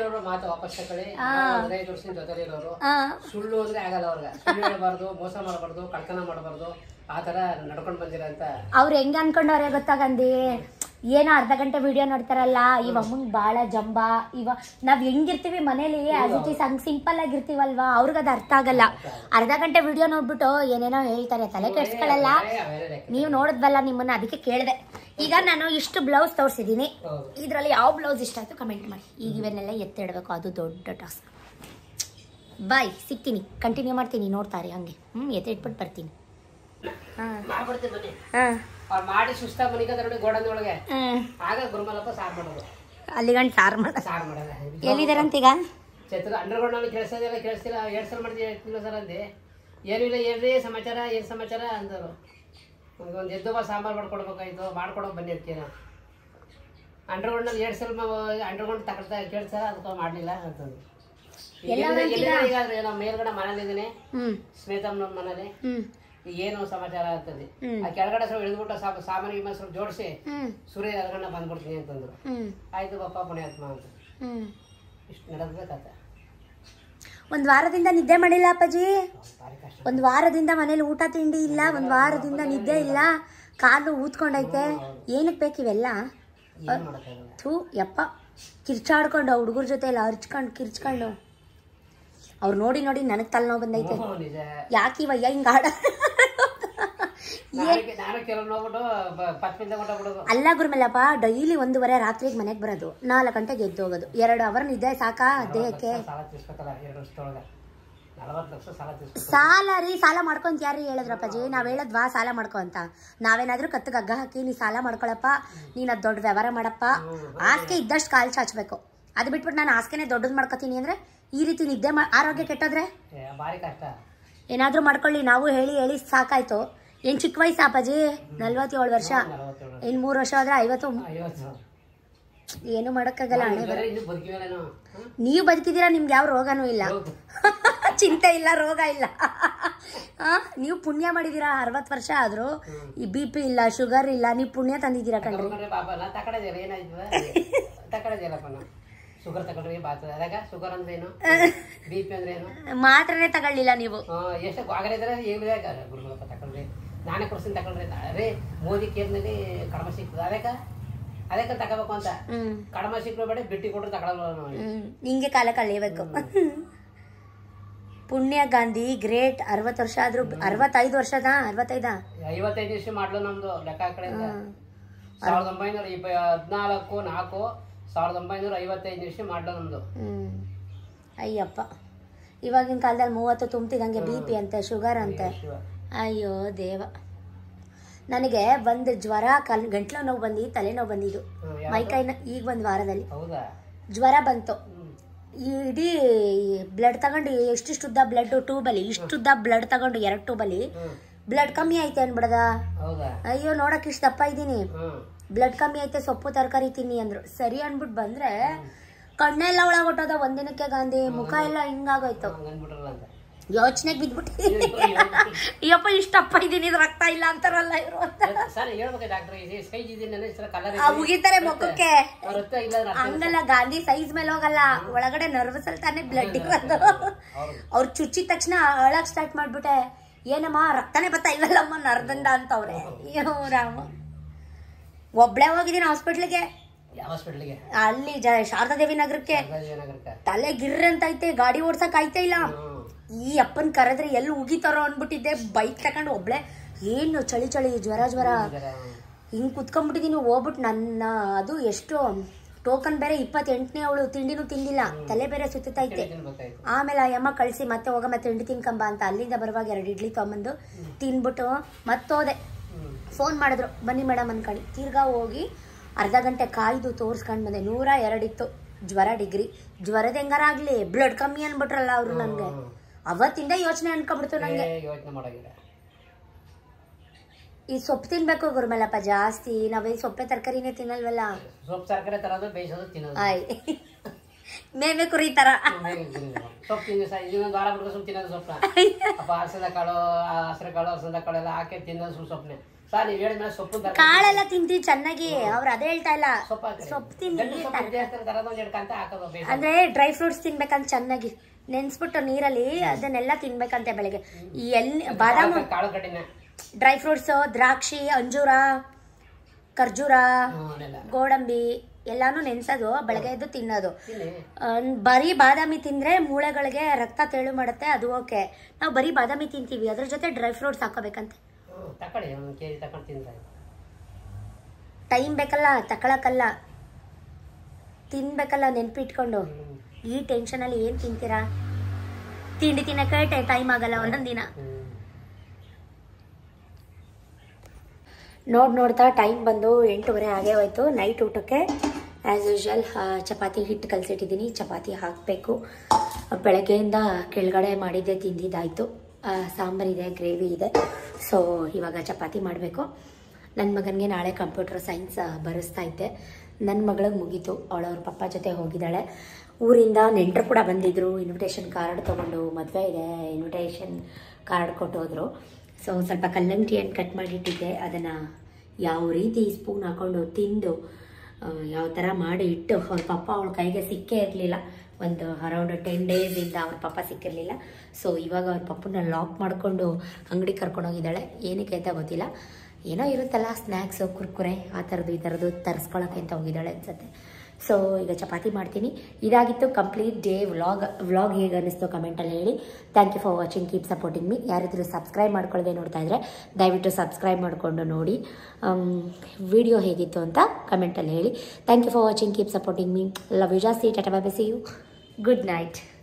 ಸುಳ್ಳು ಅಂದ್ರೆ ಆಗಲ್ಲ ಅವ್ರಿಗೆ. ಸುಳ್ಳು ಹೇಳಬಾರ್ದು, ಮೋಸ ಮಾಡಬಾರ್ದು, ಕಳ್ತನ ಮಾಡಬಾರ್ದು, ಆ ತರ ನಡ್ಕೊಂಡ್ ಬಂದಿರ ಅಂತ ಅವ್ರು ಹೆಂಗ ಅನ್ಕೊಂಡವ್ರೆ ಗೊತ್ತಾ ಗಾಂಧಿ? ಏನೋ ಅರ್ಧ ಗಂಟೆ ವಿಡಿಯೋ ನೋಡ್ತಾರಲ್ಲ, ಇವ ಅಮ್ಮಂಗ್ ಬಾಳ ಜಂಬ. ಇವ ನಾವ್ ಹೆಂಗಿರ್ತೀವಿ ಮನೇಲಿ ಆಸ್ ಇಟ್ ಈಸ್ ಹಂಗ್ ಸಿಂಪಲ್ ಆಗಿರ್ತೀವಲ್ವಾ, ಅವ್ರಿಗದ ಅರ್ಥ ಆಗಲ್ಲ. ಅರ್ಧ ಗಂಟೆ ವಿಡಿಯೋ ನೋಡ್ಬಿಟ್ಟು ಏನೇನೋ ಹೇಳ್ತಾರೆ, ತಲೆ ಕೆಡ್ಸ್ಕೊಳ್ಳಲ್ಲ. ನೀವು ನೋಡಿದ್ವಲ್ಲ ನಿಮ್ಮನ್ನ, ಅದಕ್ಕೆ ಕೇಳಿದೆ. ಈಗ ನಾನು ಇಷ್ಟು ಬ್ಲೌಸ್ ತೋರಿಸಿದೀನಿ, ಇದ್ರಲ್ಲಿ ಯಾವ ಬ್ಲೌಸ್ ಇಷ್ಟ ಆಯ್ತು ಕಮೆಂಟ್ ಮಾಡಿ. ಈಗ ಇವನ್ನೆಲ್ಲ ಎತ್ತಿಡ್ಬೇಕು, ಅದು ದೊಡ್ಡ ಟಾಸ್ಕ್. ಬಾಯ್, ಸಿಗ್ತೀನಿ, ಕಂಟಿನ್ಯೂ ಮಾಡ್ತೀನಿ, ನೋಡ್ತಾರೆ ಹಂಗೆ. ಹ್ಮ್ ಎತ್ತಿ ಇಟ್ಬಿಟ್ಟು ಬರ್ತೀನಿ. ಮಾಡಿ ಸುಸ್ತ ಮನಿಕಿ ಗೋಡಂದೊಳಗೆ ಆಗ ಗುರುಮಲಪ್ಪ ಸಾರ್ ಮಾಡೋದು. ಅಲ್ಲಿಗಂಡ್ ಸಾರ್ ಮಾಡ ಸಾರ್ ಮಾಡೋದ ಎಲ್ಲಿದಾರಂತೀಗ? ಚತ್ರ ಅಂಡರ್ಗ್ರೌಂಡ್ ನಲ್ಲಿ ಕೇಳಿಸೋದಿಲ್ಲ, ಕೇಳಿಸ್ತಿಲ್ಲ. ಎರಡ್ ಸಲ ಮಾಡ್ತೀವಿ ಸರ್ ಅಂದೆ. ಏನು ಇಲ್ಲ, ಏನ್ರಿ ಸಮಾಚಾರ, ಏನ್ ಸಮಾಚಾರ ಅಂದರು. ಒಂದು ಎದ್ದು ಬಾ ಸಾಂಬಾರು ಮಾಡ್ಕೊಡ್ಬೇಕಾಯ್ತು, ಮಾಡ್ಕೊಡೋಕೆ ಬನ್ನಿ ಅದಕ್ಕೇನ. ಅಂಡರ್ಗ್ರೌಂಡ್ ನಲ್ಲಿ ಎರಡ್ ಸಲ ಅಂಡರ್ಗ್ರೌಂಡ್ ತಗೊಳ್ತಾ ಕೇಳ್ತಾರ, ಅದಕ್ಕೆ ಮಾಡ್ಲಿಲ್ಲ ಅಂತಂದು. ಈಗಾದ್ರೆ ನಾವು ಮೇಲ್ಗಡೆ ಮನೇಲಿದ್ದೀನಿ, ಸ್ಮಿತಮ್ಮನ ಮನೇಲಿ. ಏನು ಸಮಾಚಾರ ಅಂತಂದು ಆ ಕೆಳಗಡೆ ಸ್ವಲ್ಪ ಇಳಿದ್ಬಿಟ್ಟು ಸಾಮಾನ್ಯ ಸ್ವಲ್ಪ ಜೋಡಿಸಿ ಸೂರ್ಯ ಎಲ್ಗಣ್ಣ ಬಂದ್ಬಿಡ್ತೀನಿ ಅಂತಂದ್ರು. ಆಯ್ತು ಬಪ್ಪ ಪುಣ್ಯಾತ್ಮ ಅಂತ. ಇಷ್ಟು ನಡೆದ್ಬೇಕತ್ತ. ಒಂದ್ ವಾರದಿಂದ ನಿದ್ದೆ ಮಾಡಿಲ್ಲ ಅಪ್ಪಾಜಿ. ಒಂದ್ ವಾರದಿಂದ ಮನೇಲಿ ಊಟ ತಿಂಡಿ ಇಲ್ಲ, ಒಂದ್ ವಾರದಿಂದ ನಿದ್ದೆ ಇಲ್ಲ, ಕಾಲು ಊದ್ಕೊಂಡೈತೆ. ಏನಕ್ಕೆ ಬೇಕಿವೆಲ್ಲ? ಥೂ ಯಪ್ಪ, ಕಿರ್ಚಾಡ್ಕೊಂಡು ಹುಡುಗರ ಜೊತೆ ಎಲ್ಲ ಅರ್ಚ್ಕೊಂಡು ಕಿರ್ಚ್ಕೊಂಡು ಅವ್ರು ನೋಡಿ ನೋಡಿ ನನಗ್ ತಲೆನೋವು ಬಂದೈತೆ. ಯಾಕಿವಯ್ಯ ಹಿಂಗ ಆಡ? ಅಲ್ಲ ಗುರುಮಲ್ಲಪ್ಪ, ಡೈಲಿ ಒಂದೂವರೆ ರಾತ್ರಿಗೆ ಮನೆಗೆ ಬರೋದು, ನಾಲ್ಕು ಗಂಟೆಗೆ ಎದ್ದು ಹೋಗೋದು, ಎರಡು ಅವರ್ ನಿದ್ದೆ ಸಾಕಾ ದೇಹಕ್ಕೆ? ನಲವತ್ತು ಲಕ್ಷ ಸಾಲ ತೀರ್ಸ್ಬೇಕು. ಸಾಲ ರೀ, ಸಾಲ ಮಾಡ್ಕೊಂತ ಯಾರು ಹೇಳಿದ್ರಪ್ಪಾಜಿ? ನಾವ್ ಹೇಳದ್ವಾ ಸಾಲ ಮಾಡ್ಕೊ ಅಂತ? ನಾವೇನಾದ್ರೂ ಕತ್ತಿಗೆ ಹಗ್ಗ ಹಾಕಿ ನೀ ಸಾಲ ಮಾಡ್ಕೊಳಪ್ಪ, ನೀನ್ ಅದ್ ದೊಡ್ಡ ವ್ಯವಹಾರ ಮಾಡಪ್ಪ, ಆಸ್ಕೆ ಇದ್ದಷ್ಟು ಕಾಲ್ ಚಾಚ್ಬೇಕು. ಅದು ಬಿಟ್ಬಿಟ್ಟು ನಾನು ಆಸ್ಕೆನೆ ದೊಡ್ಡದ್ ಮಾಡ್ಕೊತೀನಿ ಅಂದ್ರೆ ಈ ರೀತಿ ನಿದ್ದೆ ಆರೋಗ್ಯ ಕೆಟ್ಟೋದ್ರೆ ಭಾರಿ ಕಷ್ಟ. ಏನಾದ್ರೂ ಮಾಡ್ಕೊಳ್ಳಿ, ನಾವು ಹೇಳಿ ಹೇಳಿ ಸಾಕಾಯ್ತು. ಏನ್ ಚಿಕ್ಕ ವಯಸ್ಸು ಅಪ್ಪಾಜಿ? ನಲ್ವತ್ತೇಳು ವರ್ಷ. ಇನ್ ಮೂರ್ ವರ್ಷ ಆದ್ರೆ ಐವತ್ತು. ಏನು ಮಾಡಕ್ಕಾಗಲ್ಲ. ನೀವು ಬದುಕಿದೀರಾ, ನಿಮ್ಗೆ ಯಾವ ರೋಗನೂ ಇಲ್ಲ, ಚಿಂತೆ ಇಲ್ಲ, ರೋಗ ಇಲ್ಲ. ನೀವು ಪುಣ್ಯ ಮಾಡಿದೀರಾ. ಅರವತ್ತು ವರ್ಷ ಆದ್ರೂ ಈ ಬಿ ಪಿ ಇಲ್ಲ, ಶುಗರ್ ಇಲ್ಲ, ನೀವು ಪುಣ್ಯ ತಂದಿದ್ದೀರಾ ಕಣ್ರಿ. ಶುಗರ್ ತಗೊಂಡ್ರಿ ಅದಾಗ ಶುಗರ್ ಅಂದ್ರೆ ಏನು, ಬಿ ಪಿ ಅಂದ್ರೆ ಏನು ಮಾತ್ರನೇ ತಗೊಳ್ಳಿಲ್ಲ ನೀವು. ಎಷ್ಟು ಆಗಲಿದ್ರೆ ಗುರುಗಳಪ್ಪ ತಕೊಂಡ್ರಿ, ನಾನೇ ಕೊಡ್ತೀನಿ ತಕೊಂಡ್ರಿ. ಅರೇ ಮೋದಿ ಕೇರ್ನಲ್ಲಿ ಕಡಿಮೆ ಸಿಗ್ತದೆ, ಅದಕ್ಕೆ ಅದಕ್ಕೆ ತಗೋಬೇಕು ಅಂತ. ಕಡಿಮೆ ಸಿಕ್ಕರು ಬೇಡ, ಬಿಟ್ಟಿ ಕೊಟ್ರು ತಗೊಳ್ಳಲ್ಲ. ಹಿಂಗೆ ಕಾಲ ಕಳಿಬೇಕು. ಪುಣ್ಯ ಗಾಂಧಿ ಗ್ರೇಟ್. ಅರವತ್ತು ವರ್ಷ ಆದ್ರೂ, ಅರವತ್ತೈದು ವರ್ಷದ ಅರವತ್ತೈದ ಐವತ್ತೈದು ವರ್ಷ ಮಾಡ್ಲು ನಮ್ದು ಲೆಕ್ಕ ಕಡೆಯಿಂದ. ಸಾವಿರದ ಒಂಬೈನೂರ ಇಪ್ಪ ಹದಿನಾಲ್ಕು ನಾಲ್ಕು ಸಾವಿರದ ಒಂಬೈನೂರ ಐವತ್ತೈದು ವರ್ಷ ಮಾಡ್ಲು ನಮ್ದು. ಹ್ಮ್ ಅಯ್ಯಪ್ಪ, ಇವಾಗಿನ ಕಾಲದಲ್ಲಿ ಮೂವತ್ತು ತುಂಬ್ತಿದಂಗೆ ಬಿ ಪಿ ಅಂತೆ, ಶುಗರ್ ಅಂತೆ. ಅಯ್ಯೋ ದೇವ. ನನಗೆ ಒಂದು ಜ್ವರ, ಕಲ್ ಗಂಟ್ಲು ನೋವು ಬಂದು, ತಲೆನೋವು ಬಂದಿದ್ದು ಮೈಕೈನ. ಈಗ ಒಂದು ವಾರದಲ್ಲಿ ಜ್ವರ ಬಂತು. ಇಡೀ ಬ್ಲಡ್ ತಗೊಂಡು, ಎಷ್ಟಿಷ್ಟುದ್ದ ಬ್ಲಡ್ ಟ್ಯೂಬಲ್ಲಿ, ಇಷ್ಟುದ್ದ ಬ್ಲಡ್ ತಗೊಂಡು ಎರಡು ಟ್ಯೂಬಲ್ಲಿ ಬ್ಲಡ್ ಕಮ್ಮಿ ಐತೆ ಅನ್ಬಿಡದ. ಅಯ್ಯೋ ನೋಡಕ್ ಇಷ್ಟ ದಪ್ಪ ಇದ್ದೀನಿ, ಬ್ಲಡ್ ಕಮ್ಮಿ ಐತೆ, ಸೊಪ್ಪು ತರಕಾರಿ ತಿನ್ನಿ ಅಂದ್ರು. ಸರಿ ಅನ್ಬಿಟ್ಟು ಬಂದ್ರೆ ಕಣ್ಣೆಲ್ಲ ಒಳಗೊಟ್ಟೋದ ಒಂದಿನಕ್ಕೆ ಗಾಂಧಿ. ಮುಖ ಎಲ್ಲ ಹಿಂಗಾಗೋಯ್ತು. ಯೋಚನೆಗೆ ಬಿದ್ಬಿಟ್ಟಿದ್ದೀನಿ. ಅಯ್ಯಪ್ಪ ಇಷ್ಟಪ್ಪ ಇದ್ದೀನಿ, ಇದು ರಕ್ತ ಇಲ್ಲ ಅಂತಾರಲ್ಲ ಇವರು ಅಂತ ಉಗಿತಾರೆ ಮುಖಕ್ಕೆ. ಹಂಗಲ್ಲ ಗಾಂಧಿ, ಸೈಜ್ ಮೇಲೆ ಹೋಗಲ್ಲ, ಒಳಗಡೆ ನರ್ವಸ್ ಅಲ್ಲಿ ತಾನೇ ಬ್ಲಡ್ ಇರೋದು. ಅವ್ರು ಚುಚ್ಚಿದ ತಕ್ಷಣ ಅಳಕ್ ಸ್ಟಾರ್ಟ್ ಮಾಡ್ಬಿಟ್ಟೆ. ಏನಮ್ಮ ರಕ್ತನೇ ಬತ್ತಾ ಇಲ್ಲಲ್ಲಮ್ಮ ನರ್ದಿಂದ ಅಂತವ್ರೆ. ಅಯ್ಯೋ ರಾಮ. ಒಬ್ಳೆ ಹೋಗಿದ್ದೀನಿ ಹಾಸ್ಪಿಟ್ಲಿಗೆ, ಅಲ್ಲಿ ಶಾರದಾದೇವಿ ನಗರಕ್ಕೆ. ತಲೆ ಗಿರ್ರ ಅಂತ ಐತೆ, ಗಾಡಿ ಓಡ್ಸಕ್ ಆಯ್ತಾ ಇಲ್ಲ. ಈ ಅಪ್ಪನ್ ಕರೆದ್ರೆ ಎಲ್ಲಿ ಉಗಿತಾರೋ ಅನ್ಬಿಟ್ಟಿದ್ದೆ. ಬೈಕ್ ತಗೊಂಡು ಒಬ್ಳೆ, ಏನು ಚಳಿ ಚಳಿ ಜ್ವರ ಜ್ವರ ಹಿಂಗ್ ಕುತ್ಕೊಂಡ್ಬಿಟ್ಟಿದೀನಿ. ಹೋಗ್ಬಿಟ್ಟು ನನ್ನ ಅದು ಎಷ್ಟು ಟೋಕನ್ ಬೇರೆ ಇಪ್ಪತ್ತೆಂಟನೇ ಅವಳು, ತಿಂಡಿನೂ ತಿಂದಿಲ್ಲ, ತಲೆ ಬೇರೆ ಸುತ್ತೈತೆ. ಆಮೇಲೆ ಆ ಅಮ್ಮ ಕಳಿಸಿ ಮತ್ತೆ ಹೋಗ ಮತ್ತೆ ತಿಂಡಿ ತಿನ್ಕಂಬ ಅಂತ. ಅಲ್ಲಿಂದ ಬರುವಾಗ ಎರಡು ಇಡ್ಲಿ ತಗೊಂಬಂದು ತಿನ್ಬಿಟ್ಟು ಮತ್ತೋದೆ. ಫೋನ್ ಮಾಡಿದ್ರು, ಬನ್ನಿ ಮೇಡಮ್ ಅನ್ಕೊಳ್ಳಿ. ತಿರ್ಗಾ ಹೋಗಿ ಅರ್ಧ ಗಂಟೆ ಕಾಯ್ದು ತೋರ್ಸ್ಕೊಂಡ್ ಬಂದೆ. ನೂರ ಎರಡಿತ್ತು ಜ್ವರ ಡಿಗ್ರಿ. ಜ್ವರದ ಹೆಂಗಾರ ಆಗ್ಲಿ, ಬ್ಲಡ್ ಕಮ್ಮಿ ಅನ್ಬಿಟ್ರಲ್ಲ ಅವ್ರು. ನನ್ಗೆ ಅವತ್ತಿಂದ ಯೋಚನೆ ಅನ್ಕೊಂಡ್ಬಿಡ್ತು ನಂಗೆ. ಈ ಸೊಪ್ಪು ತಿನ್ಬೇಕು ಗುರುಮಲ್ಲಪ್ಪ ಜಾಸ್ತಿ. ನಾವೇ ಸೊಪ್ಪೆ ತರಕಾರಿನೇ ತಿನ್ನಲ್ವಲ್ಲ. ಸೊಪ್ಪು ತರಕಾರಿ ತರೋದು, ಬೇಯಿಸೋದು, ತಿನ್ನೋದು. ಆಯ್ ಮೇವೆ ಕುರಿ ತರ ಸೊಪ್ಪು ತಿಂದು ಇನ್ನೊಂದು ವಾರ ಬಿಟ್ಟು ಸೊಪ್ಪು ತಿನ್ನೋದು. ಸೊಪ್ಪು ಅಪ್ಪ ಹಸದ ಕಾಳು, ಹಸಿರು ಕಾಳು, ಹಸದ ಕಾಳು ಎಲ್ಲ ಹಾಕಿ ತಿನ್ನೋದು ಸುಮ್ಮನೆ ಸೊಪ್ಪನೆ. ಸರ್ ನೀವು ಹೇಳಿದ ಸೊಪ್ಪು ಕಾಳೆಲ್ಲ ತಿಂತೀವಿ ಚೆನ್ನಾಗಿ. ಅವ್ರು ಅದೇ ಹೇಳ್ತಾ ಇಲ್ಲ, ಸೊಪ್ಪು ತಿನ್ನಿ. ಅಂದ್ರೆ ಡ್ರೈ ಫ್ರೂಟ್ಸ್ ತಿನ್ಬೇಕಂತ ಚೆನ್ನಾಗಿ ನೆನ್ಸ್ಬಿಟ್ಟು ನೀರಲ್ಲಿ ಅದನ್ನೆಲ್ಲ ತಿನ್ಬೇಕಂತೆ ಬೆಳಗ್ಗೆ. ಈ ಎಲ್ಲಿ ಬಾದಾಮಿ, ಡ್ರೈ ಫ್ರೂಟ್ಸ್, ದ್ರಾಕ್ಷಿ, ಅಂಜೂರ, ಖರ್ಜೂರ, ಗೋಡಂಬಿ ಎಲ್ಲಾನು ನೆನ್ಸೋದು, ಬೆಳಗ್ಗೆ ಎದ್ದು ತಿನ್ನೋದು. ಬರೀ ಬಾದಾಮಿ ತಿಂದ್ರೆ ಮೂಳೆಗಳಿಗೆ ರಕ್ತ ತೆಳು ಮಾಡುತ್ತೆ, ಅದು ಓಕೆ. ನಾವು ಬರೀ ಬಾದಾಮಿ ತಿಂತೀವಿ, ಅದ್ರ ಜೊತೆ ಡ್ರೈ ಫ್ರೂಟ್ಸ್ ಹಾಕೋಬೇಕಂತೆ. ಟೈಮ್ ಬೇಕಲ್ಲ ತಕೊಳಕಲ್ಲ, ತಿನ್ಬೇಕಲ್ಲ ನೆನ್ಪಿಟ್ಕೊಂಡು. ಈ ಟೆನ್ಷನ್ ಅಲ್ಲಿ ಏನ್ ತಿಂತೀರಾ? ತಿಂಡಿ ತಿನ್ನಕ್ಕೆ ಟೈಮ್ ಆಗಲ್ಲ ಒಂದೊಂದ್ ದಿನ. ನೋಡ್ ನೋಡ್ತಾ ಟೈಮ್ ಬಂದು ಎಂಟೂವರೆ ಆಗೇ ಹೋಯ್ತು. ನೈಟ್ ಊಟಕ್ಕೆ ಆ್ಯಸ್ ಯೂಶ್ವಲ್ ಚಪಾತಿ ಹಿಟ್ಟು ಕಲಸಿಟ್ಟಿದ್ದೀನಿ, ಚಪಾತಿ ಹಾಕಬೇಕು. ಬೆಳಗ್ಗೆಯಿಂದ ಕೆಳಗಡೆ ಮಾಡಿದ್ದೆ ತಿಂದಿದ್ದಾಯಿತು. ಸಾಂಬಾರಿದೆ, ಗ್ರೇವಿ ಇದೆ. ಸೊ ಇವಾಗ ಚಪಾತಿ ಮಾಡಬೇಕು. ನನ್ನ ಮಗನಿಗೆ ನಾಳೆ ಕಂಪ್ಯೂಟರ್ ಸೈನ್ಸ್ ಬರೆಸ್ತಾ ಇದ್ದೆ. ನನ್ನ ಮಗಳಿಗೆ ಮುಗೀತು, ಅವಳವ್ರ ಪಪ್ಪ ಜೊತೆ ಹೋಗಿದ್ದಾಳೆ. ಊರಿಂದ ನೆಂಟರು ಕೂಡ ಬಂದಿದ್ದರು. ಇನ್ವಿಟೇಷನ್ ಕಾರ್ಡ್ ತೊಗೊಂಡು, ಮದುವೆ ಇದೆ ಇನ್ವಿಟೇಷನ್ ಕಾರ್ಡ್ ಕೊಟ್ಟೋದ್ರು. ಸೊ ಸ್ವಲ್ಪ ಕಲ್ಲಂಗಡಿಯನ್ನು ಕಟ್ ಮಾಡಿಟ್ಟಿದ್ದೆ, ಅದನ್ನು ಯಾವ ರೀತಿ ಸ್ಪೂನ್ ಹಾಕ್ಕೊಂಡು ತಿಂದು ಯಾವ ಥರ ಮಾಡಿ ಇಟ್ಟು ಅವ್ರ ಪಪ್ಪ ಅವಳ ಕೈಗೆ ಸಿಕ್ಕೇ ಇರಲಿಲ್ಲ. ಒಂದು ಅರೌಂಡ್ ಟೆನ್ ಡೇಸಿಂದ ಅವ್ರ ಪಪ್ಪ ಸಿಕ್ಕಿರಲಿಲ್ಲ. ಸೊ ಇವಾಗ ಅವ್ರ ಪಪ್ಪನ ಲಾಕ್ ಮಾಡಿಕೊಂಡು ಅಂಗಡಿ ಕರ್ಕೊಂಡೋಗಿದ್ದಾಳೆ. ಏನಕ್ಕೆ ಅಂತ ಗೊತ್ತಿಲ್ಲ, ಏನೋ ಇರುತ್ತಲ್ಲ ಸ್ನ್ಯಾಕ್ಸು, ಕುರ್ಕುರೆ ಆ ಥರದ್ದು ಈ ಥರದ್ದು ತರಿಸ್ಕೊಳಕ್ಕೆ ಅಂತ ಹೋಗಿದ್ದಾಳೆ ಅನ್ಸುತ್ತೆ. ಸೊ ಈಗ ಚಪಾತಿ ಮಾಡ್ತೀನಿ. ಇದಾಗಿತ್ತು ಕಂಪ್ಲೀಟ್ ಡೇ ವ್ಲಾಗ್. ವ್ಲಾಗ್ ಹೇಗೆ ಅನ್ನಿಸ್ತು ಕಮೆಂಟಲ್ಲಿ ಹೇಳಿ. Thank you for watching, keep supporting me. ಯಾರಿದ್ರು ಸಬ್ಸ್ಕ್ರೈಬ್ ಮಾಡ್ಕೊಳ್ಳದೆ ನೋಡ್ತಾ ಇದ್ದರೆ ದಯವಿಟ್ಟು ಸಬ್ಸ್ಕ್ರೈಬ್ ಮಾಡಿಕೊಂಡು ನೋಡಿ. ವಿಡಿಯೋ ಹೇಗಿತ್ತು ಅಂತ ಕಮೆಂಟಲ್ಲಿ ಹೇಳಿ. Thank you for watching, keep supporting me. Love you ಜಾಸ್ತಿ. ಟಾಟಾ bye bye, see you. Good night.